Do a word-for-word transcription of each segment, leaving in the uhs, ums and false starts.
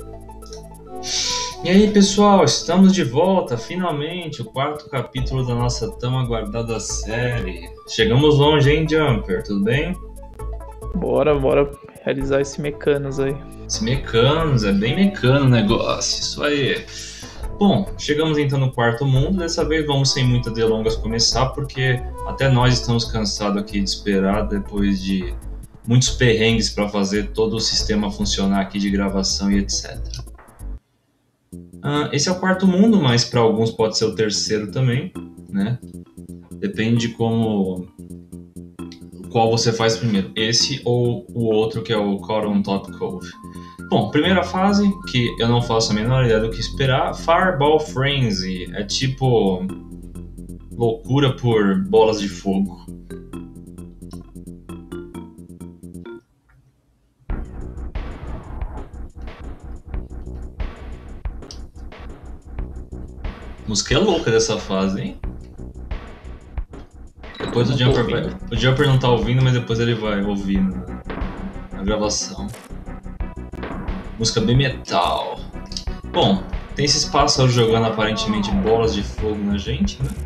E aí pessoal, estamos de volta, finalmente, o quarto capítulo da nossa tão aguardada série. Chegamos longe, hein, Jumper? Tudo bem? Bora, bora realizar esse Mecanos aí. Esse Mecanos, é bem mecano o negócio, isso aí. Bom, chegamos então no quarto mundo, dessa vez vamos sem muitas delongas começar, porque até nós estamos cansados aqui de esperar depois de muitos perrengues para fazer todo o sistema funcionar aqui de gravação e etcétera. Uh, esse é o quarto mundo, mas para alguns pode ser o terceiro também, né? Depende de como, qual você faz primeiro, esse ou o outro que é o Caught on Top Cove. Bom, primeira fase, que eu não faço a menor ideia do que esperar, Fireball Frenzy, é tipo loucura por bolas de fogo. A música é louca dessa fase, hein? Depois o Jumper, vai, o Jumper não tá ouvindo, mas depois ele vai ouvir na, na gravação. Música bem metal. Bom, tem esses pássaros jogando aparentemente bolas de fogo na gente, né?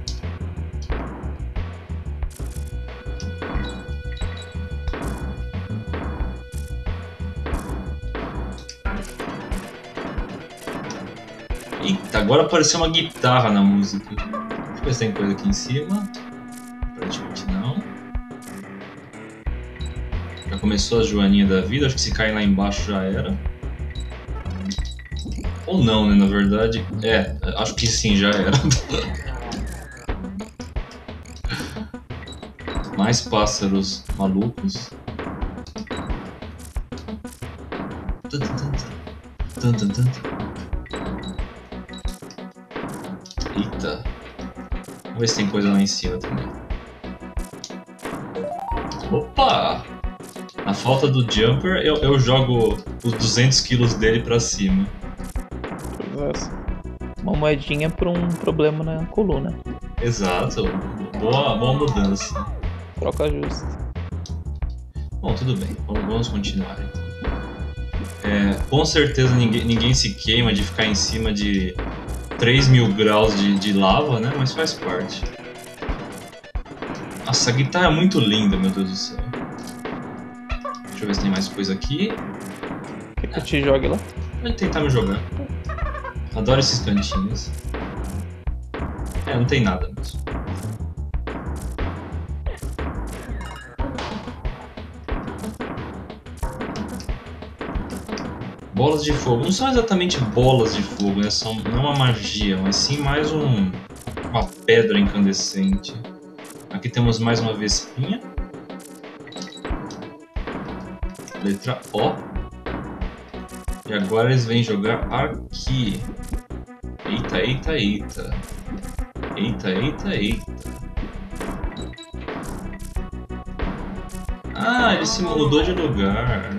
Eita, agora apareceu uma guitarra na música. Deixa eu ver se tem coisa aqui em cima. Aparentemente não. Já começou a joaninha da vida, acho que se cair lá embaixo já era. Ou não, né, na verdade. É, acho que sim, já era. Mais pássaros malucos. Eita. Vamos ver se tem coisa lá em cima também. Opa! Na falta do Jumper, eu, eu jogo os duzentos quilos dele pra cima. Uma moedinha por um problema na coluna. Exato. Boa, boa mudança. Troca justa. Bom, tudo bem. Vamos, vamos continuar então. É, com certeza ninguém, ninguém se queima de ficar em cima de três mil graus de, de lava, né? Mas faz parte. Nossa, a guitarra é muito linda, meu Deus do céu. Deixa eu ver se tem mais coisa aqui. Quer que eu te jogue lá? Pode tentar me jogar. Adoro esses cantinhos. É, não tem nada mesmo. Bolas de fogo. Não são exatamente bolas de fogo, né? São não uma magia, mas sim mais um, uma pedra incandescente. Aqui temos mais uma vespinha. Letra O. E agora eles vêm jogar aqui. Eita, eita, eita. Eita, eita, eita. Ah, ele se mudou de lugar.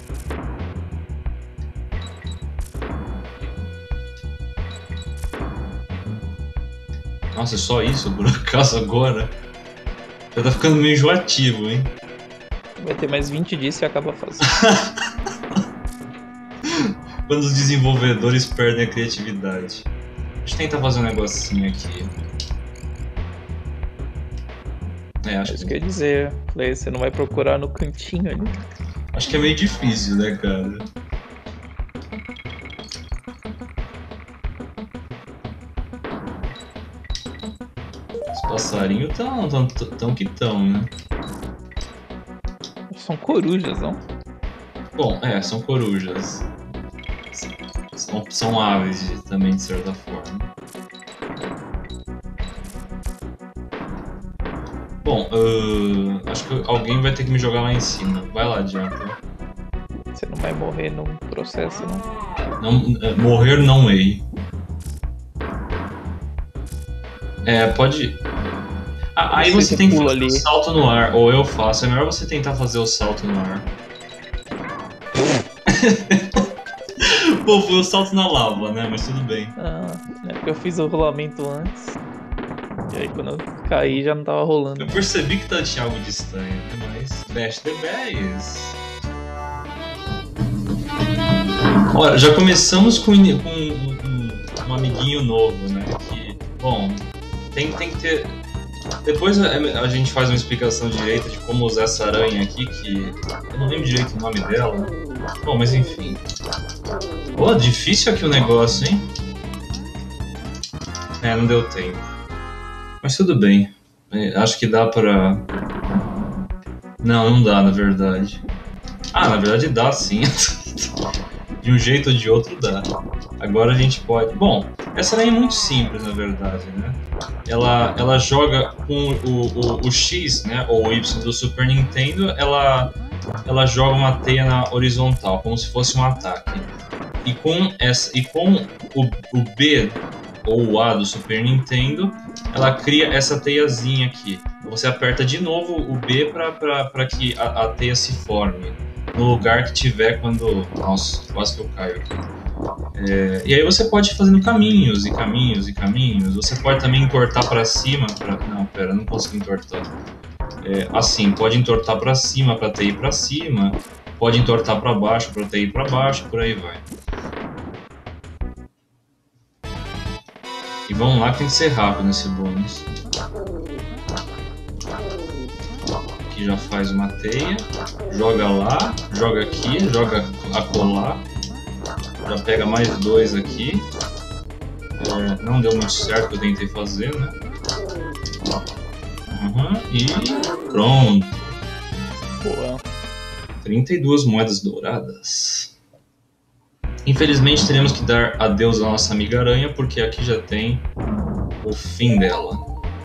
Nossa, é só isso por acaso agora? Já tá ficando meio enjoativo, hein? Vai ter mais vinte disso e acaba a fase. Quando os desenvolvedores perdem a criatividade. Deixa eu tentar fazer um negocinho aqui. É, acho Isso que... que eu ia dizer. Falei, você não vai procurar no cantinho ali? Acho que é meio difícil, né, cara? Os passarinhos tão, tão, tão que tão, né? São corujas, não? Bom, é, são corujas. São, são aves de, também, de certa forma. Bom, uh, acho que alguém vai ter que me jogar lá em cima. Vai lá, Jumper. Você não vai morrer no processo, não? Não, é, morrer não hei. É, pode... Ah, aí você, você tem que fazer ali. O salto no ar, ou eu faço. É melhor você tentar fazer o salto no ar. Pô, foi o salto na lava, né? Mas tudo bem. Ah, é porque eu fiz o rolamento antes. E aí quando eu caí já não tava rolando. Eu percebi que tá, tinha algo de estranho, né? Mas... Bash the Bass. Olha, já começamos com, com um, um, um amiguinho novo, né? Que, bom, tem, tem que ter... Depois a, a gente faz uma explicação direita de como usar essa aranha aqui, que eu não lembro direito o nome dela. Bom, mas enfim. Pô, difícil aqui o negócio, hein? É, não deu tempo. Mas tudo bem. Acho que dá pra... Não, não dá, na verdade. Ah, na verdade dá sim. De um jeito ou de outro dá. Agora a gente pode... Bom, essa aranha é muito simples, na verdade, né? Ela, ela joga com o, o, o X, né? Ou o Y do Super Nintendo, ela, ela joga uma teia na horizontal, como se fosse um ataque. E com, essa, e com o, o B ou o A do Super Nintendo, ela cria essa teiazinha aqui. Você aperta de novo o B para que a, a teia se forme no lugar que tiver quando... Nossa, quase que eu caio aqui. É, e aí você pode ir fazendo caminhos e caminhos e caminhos. Você pode também entortar para cima. Pra... Não, pera, não consigo entortar. É, assim, pode entortar para cima para ter ir para cima. Pode entortar para baixo para ter ir para baixo. Por aí vai. E vamos lá que tem que ser rápido nesse bônus. Aqui já faz uma teia. Joga lá, joga aqui, joga acolá. Já pega mais dois aqui. É, não deu muito certo o que eu tentei fazer, né? Uhum, e pronto. Boa. trinta e duas moedas douradas. Infelizmente teremos que dar adeus à nossa amiga aranha, porque aqui já tem o fim dela.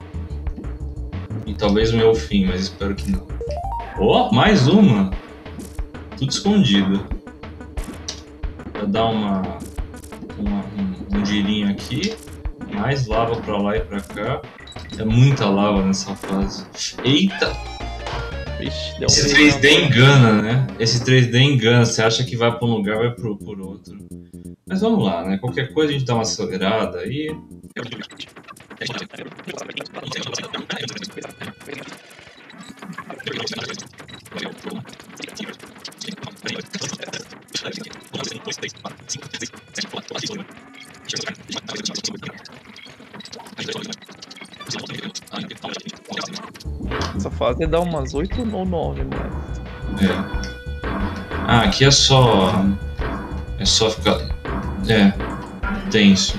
E talvez o meu fim, mas espero que não. Oh, mais uma! Tudo escondido. Pra dar uma, uma, um, um girinho aqui. Mais lava pra lá e pra cá. É muita lava nessa fase. Eita! Vixe, deu Esse um três D engana, né? Esse três D engana. Você acha que vai pra um lugar, vai pro, por outro. Mas vamos lá, né? Qualquer coisa a gente dá uma acelerada aí. Essa fase dá umas oito ou nove, mano. É. Ah, aqui é só... É só ficar... É. Tenso.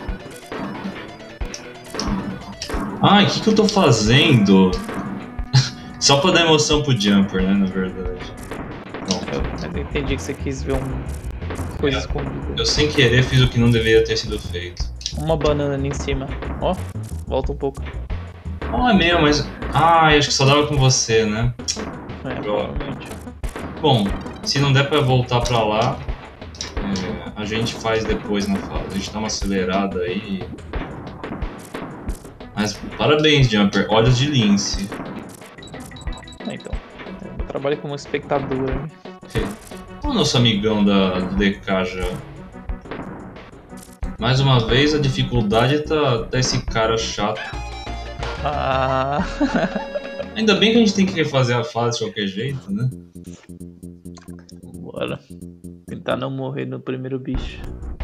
Ah, o que que eu tô fazendo? Só pra dar emoção pro Jumper, né, na verdade. Eu, eu entendi que você quis ver um... coisa É. escondida. Eu sem querer fiz o que não deveria ter sido feito. Uma banana ali em cima. Ó, volta um pouco. Oh, é mesmo, mas... Ah, acho que só dava com você, né? É, Droga. provavelmente. Bom, se não der pra voltar pra lá, é, a gente faz depois na fase. A gente dá uma acelerada aí. Mas parabéns, Jumper. Olhos de lince. É, então. Eu trabalho como espectador. Né? O nosso amigão da, do D K já. Mais uma vez, a dificuldade tá, tá esse cara chato. Ah. Ainda bem que a gente tem que refazer a fase de qualquer jeito, né? Bora. Tentar não morrer no primeiro bicho.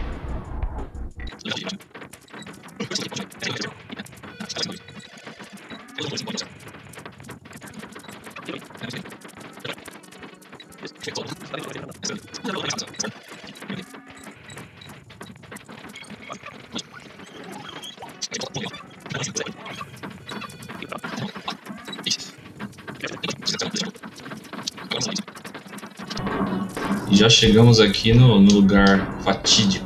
E já chegamos aqui no, no lugar fatídico.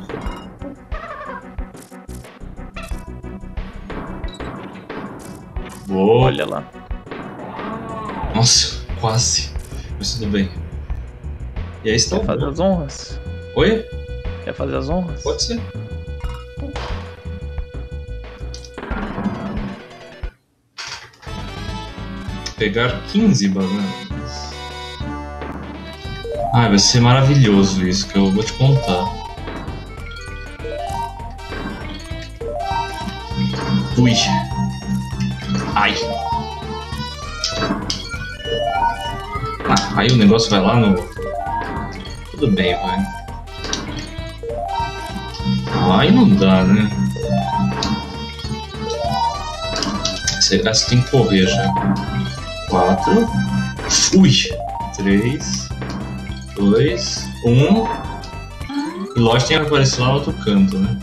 Boa. Olha lá. Nossa, quase. Mas tudo bem. E aí está. Quer fazer as honras? Oi? Quer fazer as honras? Pode ser. Pegar quinze bananas. Ah, vai ser maravilhoso isso, que eu vou te contar. Ui. Ai. Ah, aí o negócio vai lá no... Tudo bem, vai. Não, aí não dá, né? Você, você tem que correr já. Quatro. Ui! Três. Dois. Um. E lógico tem que aparecer lá no outro canto, né?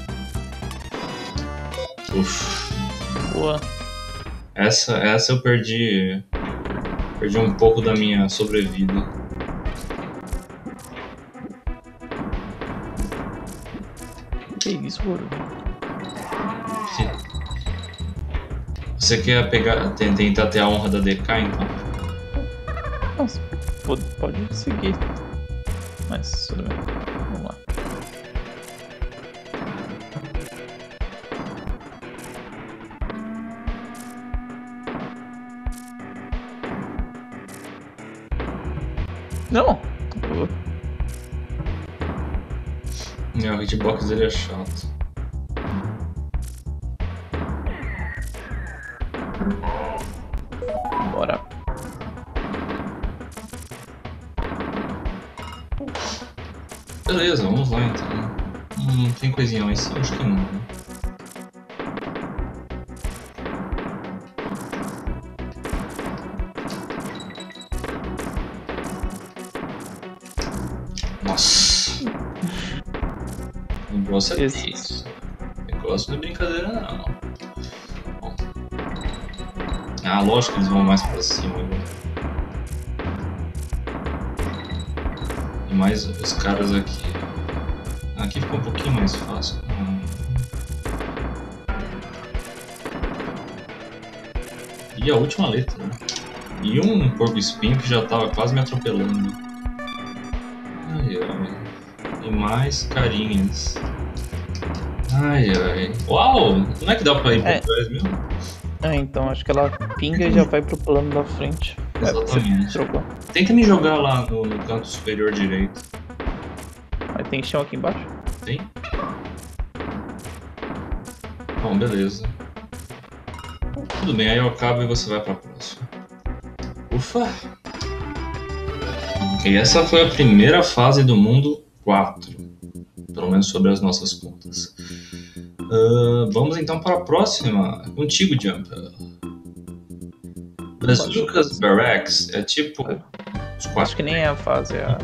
Uf. Boa. Essa, essa eu perdi. Perdi um pouco da minha sobrevida. Que isso, Goro? Você quer pegar, tentar ter a honra da D K, então? Nossa, pode, pode seguir. Mas tudo bem. Vamos lá. Não! É, o hitbox dele é chato. Bora. Beleza, vamos lá então. Hum, tem coisinha lá em cima? Acho que não. Né? Nossa. O negócio é isso. O negócio não é brincadeira não. Bom. Ah, lógico que eles vão mais pra cima agora. E mais os caras aqui. Aqui ficou um pouquinho mais fácil. Hum. E a última letra, né? E um porco espinho que já tava quase me atropelando. Ai, ai. E mais carinhas. Ai, ai. Uau! Como é que dá pra ir É. por trás mesmo? Ah, então acho que ela pinga e já vai pro plano da frente. Exatamente. Você trocou. Tenta me jogar lá no, no canto superior direito. Mas tem chão aqui embaixo? Tem? Bom, beleza. Tudo bem, aí eu acabo e você vai pra próxima. Ufa! E essa foi a primeira fase do mundo quatro. Pelo menos sobre as nossas contas. Uh, vamos então para a próxima. Contigo, Jumper. Bazookas Barracks é tipo os quatro. Acho que nem é a fase, é a...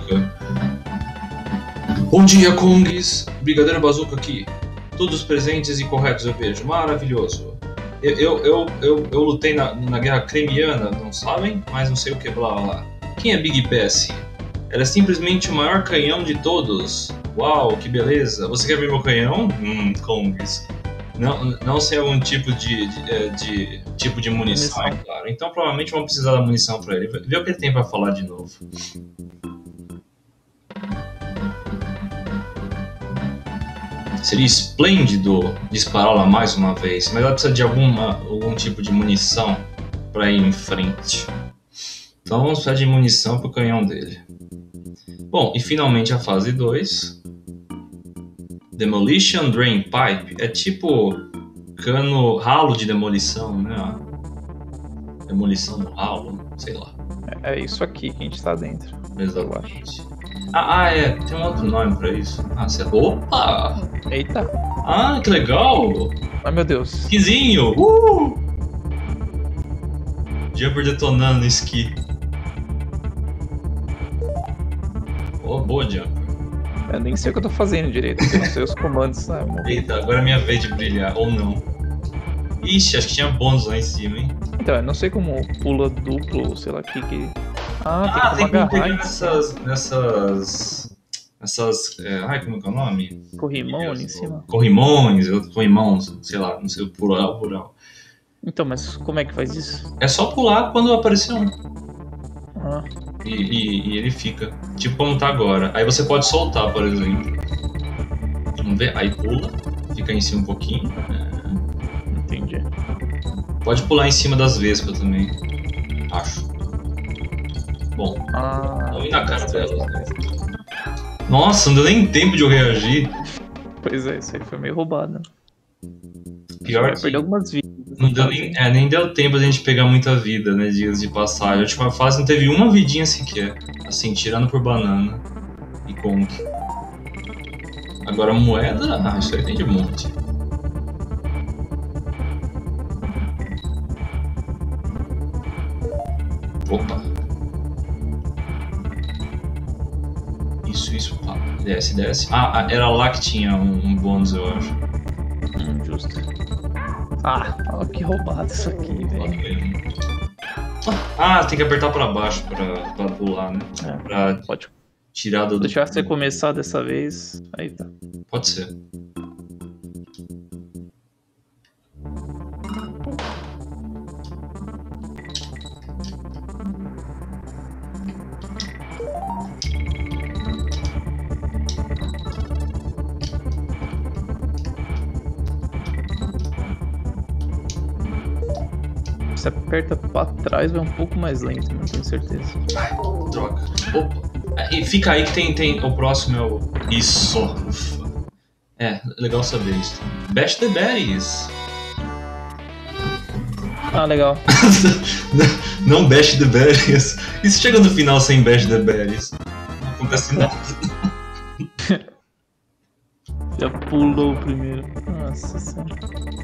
Bom dia, Kongs! Brigadeiro Bazooka aqui. Todos presentes e corretos eu vejo. Maravilhoso. Eu, eu, eu, eu, eu lutei na, na guerra cremiana, não sabem? Mas não sei o que, blá blá blá. Quem é Big Bessie? Ela é simplesmente o maior canhão de todos. Uau, que beleza. Você quer ver meu canhão? Hum, Kongs. Não, não sei algum tipo de, de, de tipo de munição, munição, é claro. Então provavelmente vamos precisar da munição para ele. Vê o que ele tem para falar de novo. Seria esplêndido dispará-la mais uma vez, mas ela precisa de alguma, algum tipo de munição para ir em frente. Então vamos precisar de munição para o canhão dele. Bom, e finalmente a fase dois. Demolition Drain Pipe. É tipo cano ralo de demolição, né? Demolição no ralo, sei lá. É isso aqui que a gente tá dentro. Exatamente. Ah, ah, é. Tem um outro nome pra isso. Ah, você... Opa! Eita! Ah, que legal! Ai, meu Deus. Esquizinho! Uh! Jumper detonando no esqui. Oh, boa, Jumper. Eu nem sei o que eu tô fazendo direito, eu não sei os comandos. Né? Eita, agora é minha vez de brilhar, ou não. Ixi, acho que tinha bônus lá em cima, hein? Então, eu não sei como pula duplo, sei lá o que que... Ah, Ah, tem tem como como pegar agarrar nessas... Nessas... Nessas... É, ai, como é que é o nome? corrimão ali em cima. Corrimões, corrimãos, sei lá, não sei o plural, plural. Então, mas como é que faz isso? É só pular quando aparecer um. Ah, E, e, e ele fica. Tipo como tá agora. Aí você pode soltar, por exemplo. Vamos ver? Aí pula. Fica em cima um pouquinho. É. entendi. Pode pular em cima das vespas também. Acho. Bom. Ah, Vamos ir na cara dela. Nossa, não deu nem tempo de eu reagir. pois é, isso aí foi meio roubado. Né? Pior Vai que... perder algumas vidas. Não deu nem, é, nem deu tempo da gente pegar muita vida, né? Dias de passagem. A última fase não teve uma vidinha sequer. Assim, tirando por banana e Kong. Agora moeda, ah, isso aí tem de monte. Opa. Isso, isso, pá. Desce, desce. Ah, era lá que tinha um, um bônus, eu acho. Hum, justo. Ah, olha que roubado isso aqui, velho. Ah, tem que apertar pra baixo pra, pra pular, né? É, pra pode tirar do... deixar você começar dessa vez. Aí tá. Pode ser. Você aperta pra trás, vai um pouco mais lento, não tenho certeza. Ai, droga. Opa. E fica aí que tem, tem... O próximo é o... Isso. Ufa. É, legal saber isso. Bash the Berries. Ah, legal. Não bash the berries. E se chega no final sem bash the berries? Não acontece nada. Já pulou o primeiro. Nossa senhora.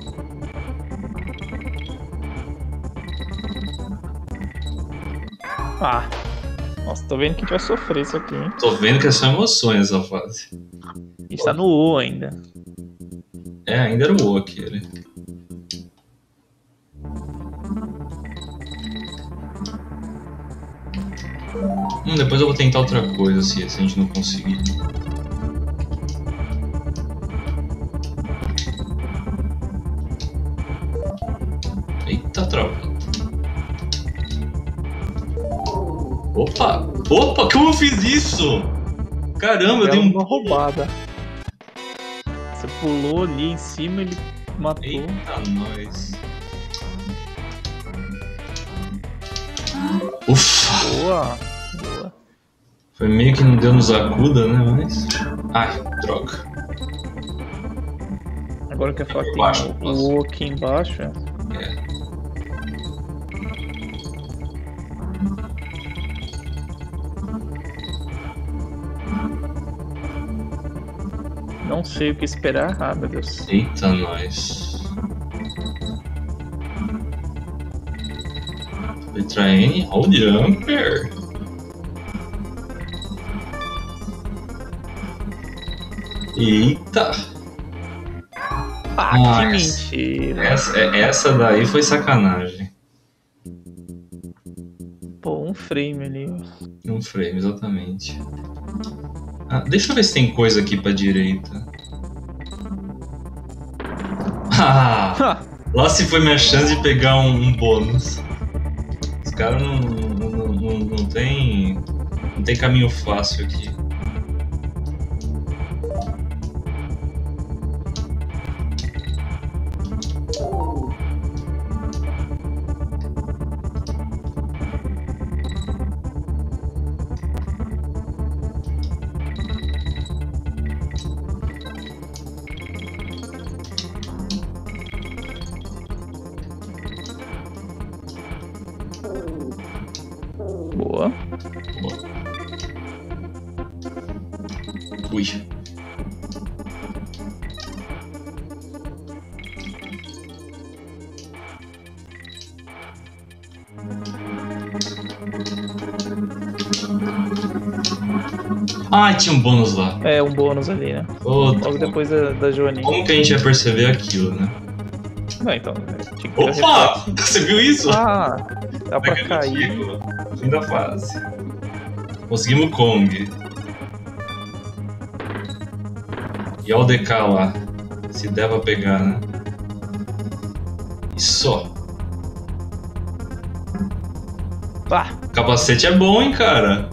Ah. Nossa, tô vendo que a gente vai sofrer isso aqui, hein? Tô vendo que é só emoções essa fase. A gente tá no O ainda. É, ainda era o O aquele. Hum, depois eu vou tentar outra coisa se, se a gente não conseguir. Eita, travado. Opa! Opa, como eu fiz isso? Caramba, eu dei um... uma roubada. Você pulou ali em cima, ele matou. Eita, nós. Ufa! Boa! Boa. Foi meio que não deu nos acuda, né? Mas. Ai, droga. Agora que eu falar que tem Baixo, o O aqui embaixo. É. É. Não sei o que esperar. Ah, meu Deus. Eita, nós. Letra N, Hold Jumper. Eita! Ah, Ah, que essa- mentira. Essa, é- essa daí foi sacanagem. Pô, um frame ali. Um frame, exatamente. Ah, deixa eu ver se tem coisa aqui pra direita. Ah! Ha! Lá se foi minha chance de pegar um, um bônus. Os caras não, não, não, não, não tem. Não tem caminho fácil aqui. Boa. Ui. Ah, tinha um bônus lá. É, um bônus ali, né? Ô, Logo depois da, da Joaninha. como que a gente ia perceber aquilo, né? Não, então. Tinha que ter Opa! reflexo. Você viu isso? Ah, dá pra cair. Negativo. Fim da fase. Conseguimos o Kong. E olha o D K lá. Se der pra pegar, né? E só. Ah, O capacete é bom, hein, cara?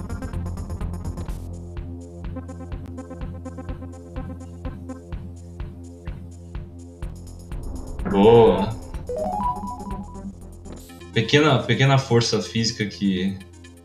Boa. Pequena, pequena força física que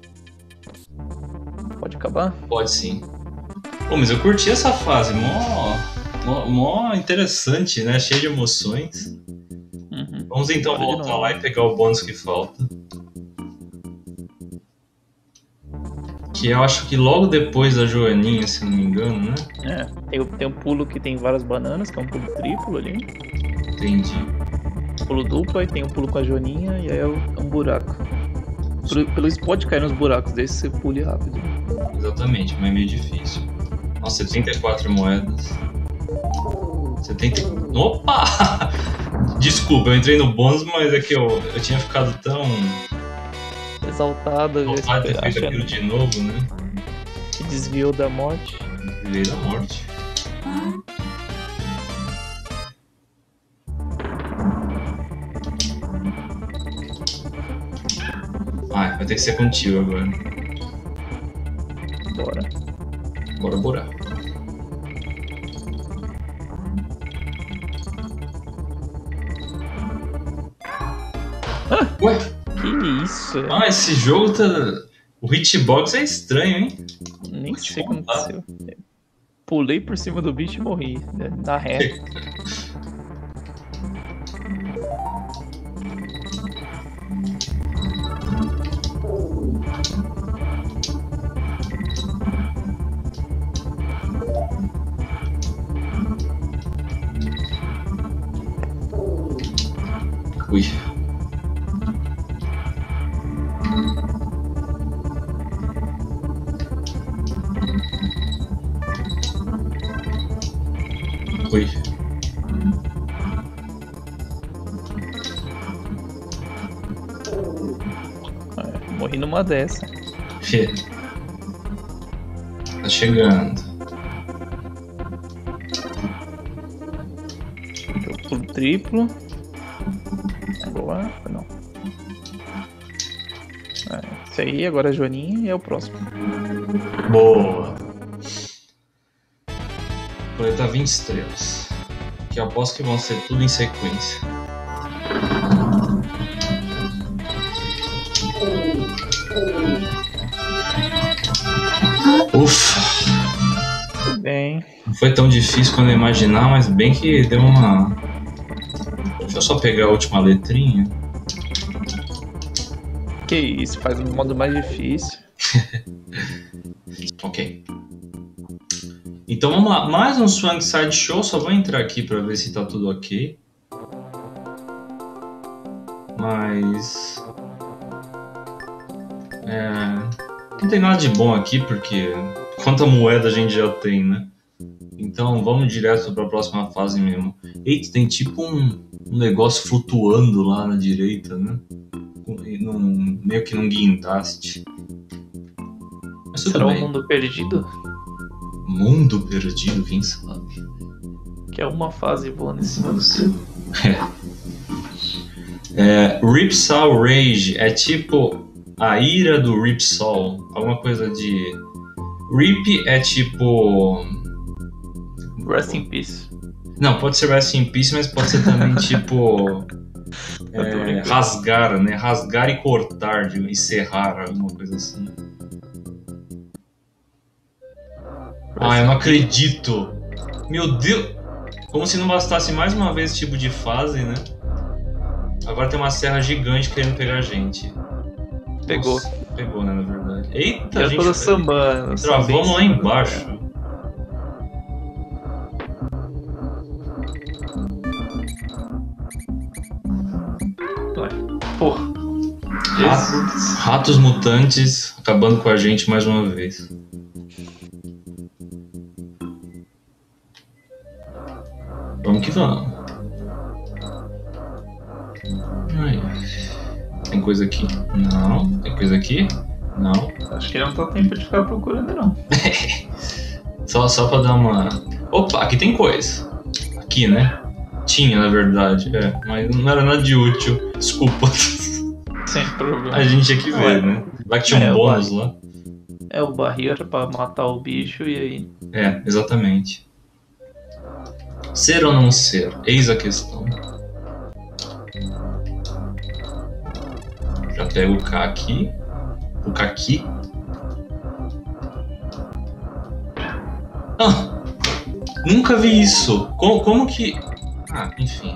pode acabar? pode sim. Pô, mas eu curti essa fase, mó, mó, mó interessante, né? Cheia de emoções. Uhum. Vamos então Bora de voltar novo. lá e pegar o bônus que falta. Que eu acho que logo depois da Joaninha, se não me engano, né? É, tem, o- tem um pulo que tem várias bananas, que é um pulo triplo ali. Entendi. Pulo duplo, aí tem um pulo com a Joaninha e aí é um é um buraco. Pelo, pelo isso pode cair nos buracos desse, você pule rápido. Exatamente, mas é meio difícil. Nossa, setenta e quatro moedas. setenta... Opa! Desculpa, eu entrei no bônus, mas é que eu, eu tinha ficado tão Exaltado, já vontade de ter feito achando aquilo de novo, né? que desviou da morte. Veio da morte. Ah, vai ter que ser contigo agora. Bora. Bora, bora. Ué? Que isso? Ah, esse jogo tá... O hitbox é estranho, hein? Nem Vou te sei o que contar. aconteceu. Pulei por cima do bicho e morri, né, na ré. Ui. Ui. É, morri numa dessa. Fê. Tá chegando. Eu pulo triplo. Agora, não. É, isso aí, agora a Joaninha e é o próximo. Boa. Coletar vinte estrelas. Que eu aposto que vão ser tudo em sequência. Ufa. Tudo bem. Não foi tão difícil quando eu imaginar, mas bem que deu uma... Deixa eu só pegar a última letrinha. Que isso, faz um modo mais difícil. Ok. Então vamos lá. Mais um Swang Side Show. Só vou entrar aqui para ver se tá tudo ok. Mas... É... Não tem nada de bom aqui, porque... Quanta moeda a gente já tem, né? Então vamos direto para a próxima fase mesmo. Eita, tem tipo um, um negócio flutuando lá na direita, né? Num, meio que num guindaste. Mas tudo Será bem. um mundo perdido? Mundo perdido, quem sabe? Que é uma fase voando em cima do seu. É, Ripsaw Rage é tipo a ira do Ripsaw. Alguma coisa de... Rip é tipo... Rest in Peace. Não, pode ser Rest in Peace, mas pode ser também tipo... É, rasgar, né? Rasgar e cortar, de, e serrar, alguma coisa assim. Ah, eu não acredito! Meu Deus! Como se não bastasse mais uma vez esse tipo de fase, né? Agora tem uma serra gigante querendo pegar a gente. Pegou. Nossa, pegou, né, na verdade. Eita, Eu gente... tô sambando. Travamos lá embaixo. Porra. Ratos, ratos mutantes acabando com a gente mais uma vez. Vamos que vamos. Ai. Tem coisa aqui? Não. Tem coisa aqui? Não. Acho que não tá tempo de ficar procurando, não. Só, só pra dar uma... Opa, aqui tem coisa. Aqui, né? Tinha, na verdade. É, mas não era nada de útil. Desculpa. Sem problema. A gente tinha que ver, né? Vai que tinha um É, bônus lá. É o barreira pra matar o bicho e aí... É, exatamente. Ser ou não ser? Eis a questão. Já pego o K aqui. O K aqui. Ah! Nunca vi isso! Como, como que... Ah, enfim.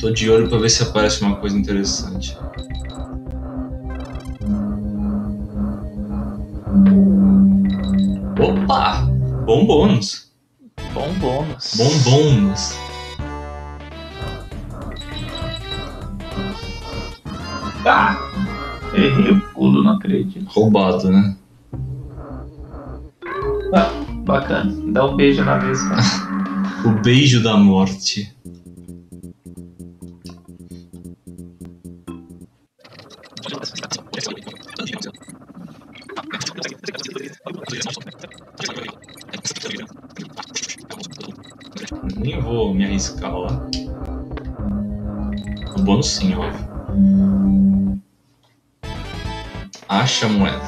Tô de olho pra ver se aparece uma coisa interessante. Opa! Bom bônus. Bom bônus. Bom bônus. Ah! Errei o pulo, não acredito. Roubado, né? Ah, bacana. Dá um beijo na mesa. O beijo da morte. Nem vou me arriscar lá. O bônus sim, óbvio. Acha a moeda.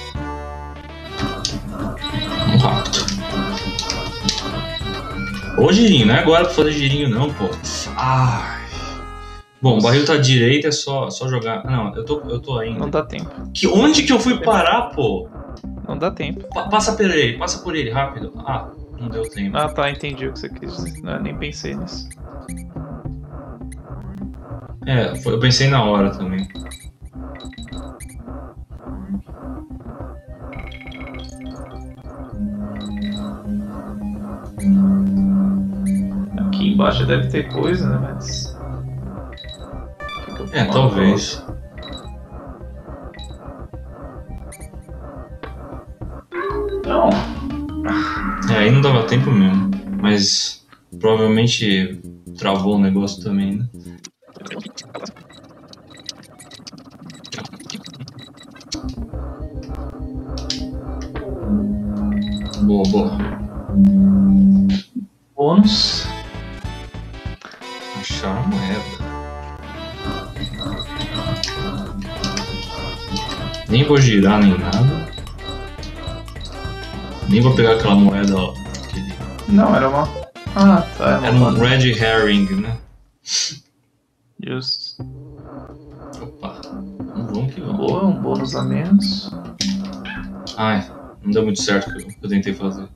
Vamos rápido. Ô girinho, não é agora pra fazer girinho não, pô. Ai. Bom, o barril tá à direita, é só, só jogar. Não, eu tô, eu tô ainda. Não dá tempo. Que, onde que eu fui parar, pô? Não dá tempo. Pa- passa por ele, passa por ele, rápido. Ah, não deu tempo. Ah, tá, entendi o que você quis dizer. Não, eu nem pensei nisso. É, foi- eu pensei na hora também. Aqui embaixo deve ter coisa, né? Mas. Fica É, uma talvez. Não. É, aí não dava tempo mesmo. Mas provavelmente travou o negócio também, né? Boa, boa. Bônus. Achar a moeda. Nem vou girar nem nada. Nem vou pegar aquela moeda, ó. Aquele... Não, era uma. Ah, tá. Era um red herring, né? Justo. Opa. Vamos, vamos que vamos. Boa, um bônus a menos. Ai, não deu muito certo o que eu- que eu tentei fazer.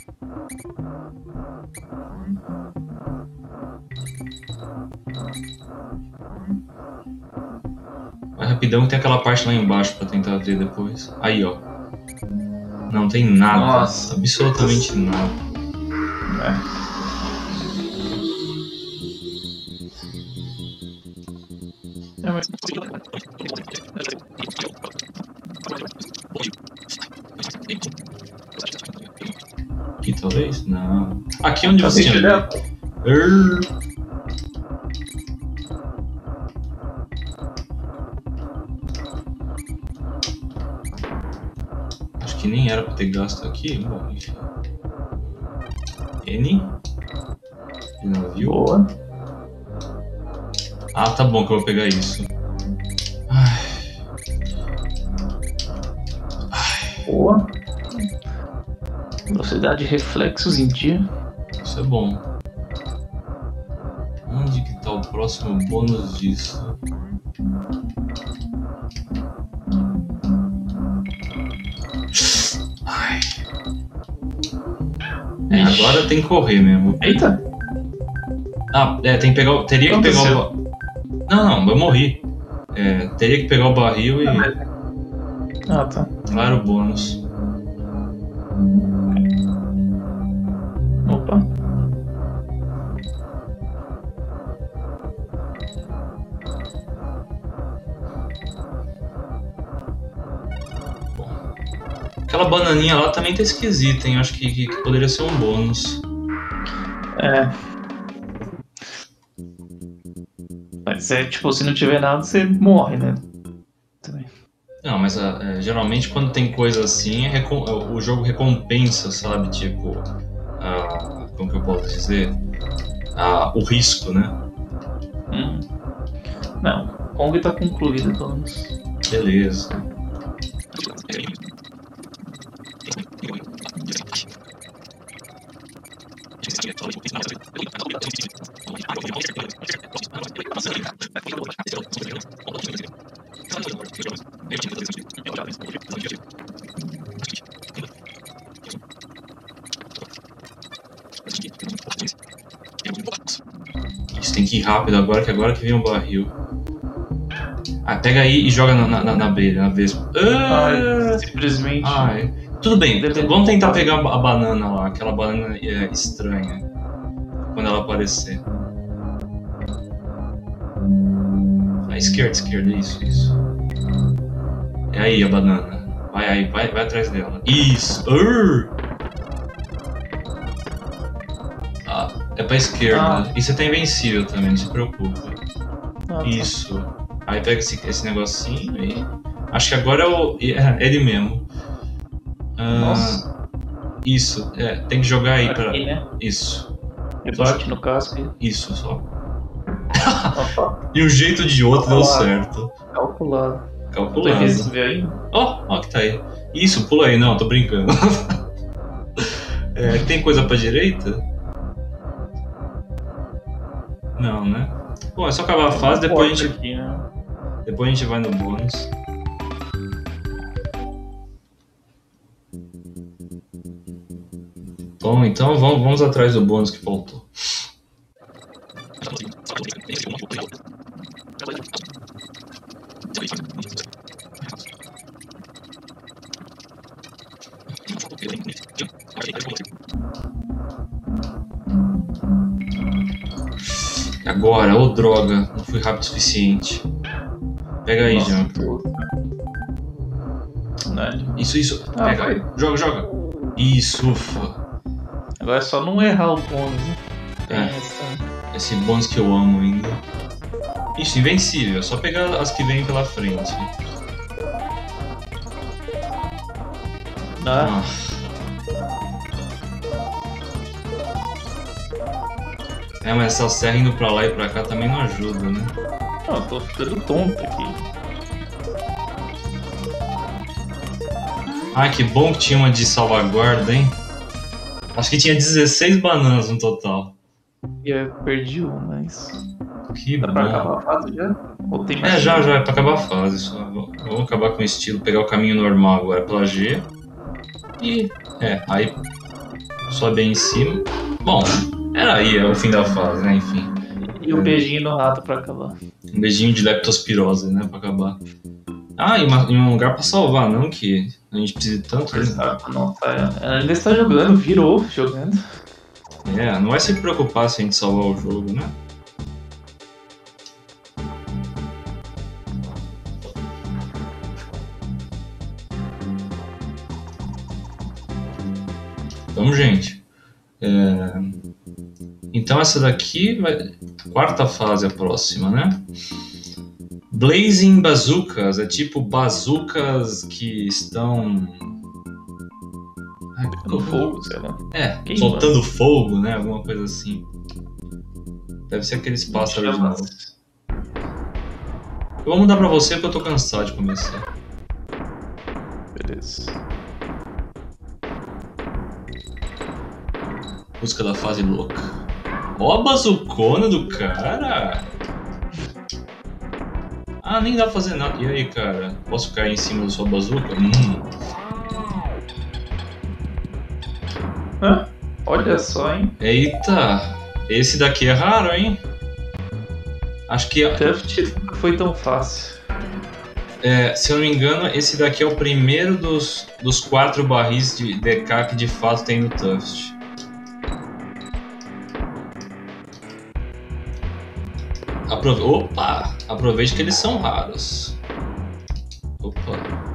Vai rapidão que tem aquela parte lá embaixo pra tentar ver depois. Aí, ó. Não tem nada. Nossa. Absolutamente nada. É. É, mas... Aqui talvez? Não. Aqui onde Tá você bem tinha. direto. Err. Acho que nem era pra ter gasto aqui. Bom, enfim. N. De navio. Boa. Ah, tá bom que eu vou pegar isso. Ai, Boa. Velocidade de reflexos em dia. isso é bom. Onde que tá o próximo bônus disso? Ai. É, Ixi. agora tem que correr mesmo. Eita! Ah, é, tem que pegar. o- Teria que pegar Aconteceu. o. ba- Não, não, eu morri. É, teria que pegar o barril e. Ah, tá. Lá era o bônus. Opa. Aquela bananinha lá também tá esquisita, hein? Eu acho que, que- que poderia ser um bônus. É. Mas é tipo, se não tiver nada, você morre, né? Também. Não, mas ah, é, geralmente quando tem coisa assim, é recom- é, o jogo recompensa, sabe? Tipo, ah, como que eu posso dizer? Ah, o risco, né? Hum. Não, Kong tá concluído, pelo menos. Beleza. Isso tem que ir rápido agora, que agora que vem o barril. Ah, pega aí e joga na, na, na abelha, na vespa. Ah, Ai, simplesmente. ai. Tudo bem, Deve- vamos tentar pegar a banana lá, aquela banana é, estranha. Quando ela aparecer. À esquerda, esquerda, isso, isso. É aí a banana. Vai aí, vai, vai atrás dela. Isso! Urr! Ah, é pra esquerda. Ah. E você tá invencível também, não se preocupa. Ah, tá. Isso. Aí pega esse, esse negocinho e. Acho que agora é, o, é ele mesmo. Ah, Nossa. isso, é, tem que jogar aí pra. Aqui, né? Isso. Ele bate no casco e... Isso só. Opa, De um jeito ou de outro deu Calculado. certo. calculado. Calculado. Você vê aí? Ó, ó que tá aí. Isso, pula aí, não, tô brincando. É, tem coisa pra direita? Não, né? Bom, é só acabar a fase, depois a gente, Aqui, né? depois a gente vai no bônus. Bom, então vamos, vamos atrás do bônus que faltou. Agora, ô droga, não fui rápido o suficiente. Pega aí, Nossa, Jean. tô- Né? Isso, isso. Ah, Pega. vai. Joga, joga. Isso, ufa. Agora é só não errar o bônus, né? Tem É. essa... Esse bônus que eu amo ainda. Isso, invencível. É só pegar as que vêm pela frente. Ah, Ah. É, mas essa serra indo pra lá e pra cá também não ajuda, né? não, eu tô ficando tonto aqui. Ai, que bom que tinha uma de salvaguarda, hein? Acho que tinha dezesseis bananas no total. E eu perdi um, mas... Que Dá pra bom. acabar a fase já? Ou tem mais? É, já, já, é pra acabar a fase. Só. Vamos acabar com o estilo, pegar o caminho normal agora pela G. E, é, aí sobe aí em cima. Bom, era aí, é o fim da fase, né? Enfim. E o beijinho no rato pra acabar. Um beijinho de leptospirose, né? Pra acabar. Ah, e, uma, e um lugar pra salvar, não que a gente precise tanto. Né? Não, tá, ela ainda está jogando, virou jogando. É, não vai se preocupar se a gente salvar o jogo, né? Então, gente. É... Então essa daqui vai. Quarta fase a próxima, né? Blazing Bazookas é tipo bazucas que estão. Ai, No fogo, sei lá. É, Queima. soltando fogo, né? Alguma coisa assim. Deve ser aqueles pássaros de novo. Eu vou mudar pra você porque eu tô cansado de começar. Beleza. Busca da fase louca. Ó a bazucona do cara! Ah, nem dá pra fazer nada. E aí, cara? Posso cair em cima da sua bazuca? Hum. Hã? Olha só, hein? Eita! Esse daqui é raro, hein? Acho que, Tuft nunca foi tão fácil. é, se eu não me engano, esse daqui é o primeiro dos, dos quatro barris de D K que de fato tem no Tuft. Aprove... Opa! Aproveite que eles são raros. Opa.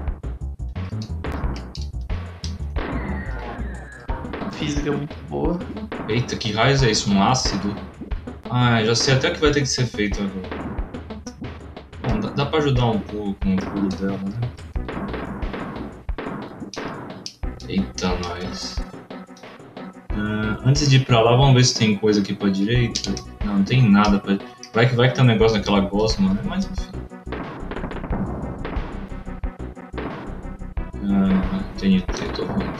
Física muito boa. Eita, que raios é isso? Um ácido? Ah, já sei até o que vai ter que ser feito agora. Bom, dá, dá pra ajudar um pouco com o pulo dela, né? Eita, nós. Ah, antes de ir pra lá, vamos ver se tem coisa aqui pra direita. Não, não tem nada pra... Vai que, vai que tem um negócio naquela gosma, né? Mas enfim. Ah, T N T, tô vendo.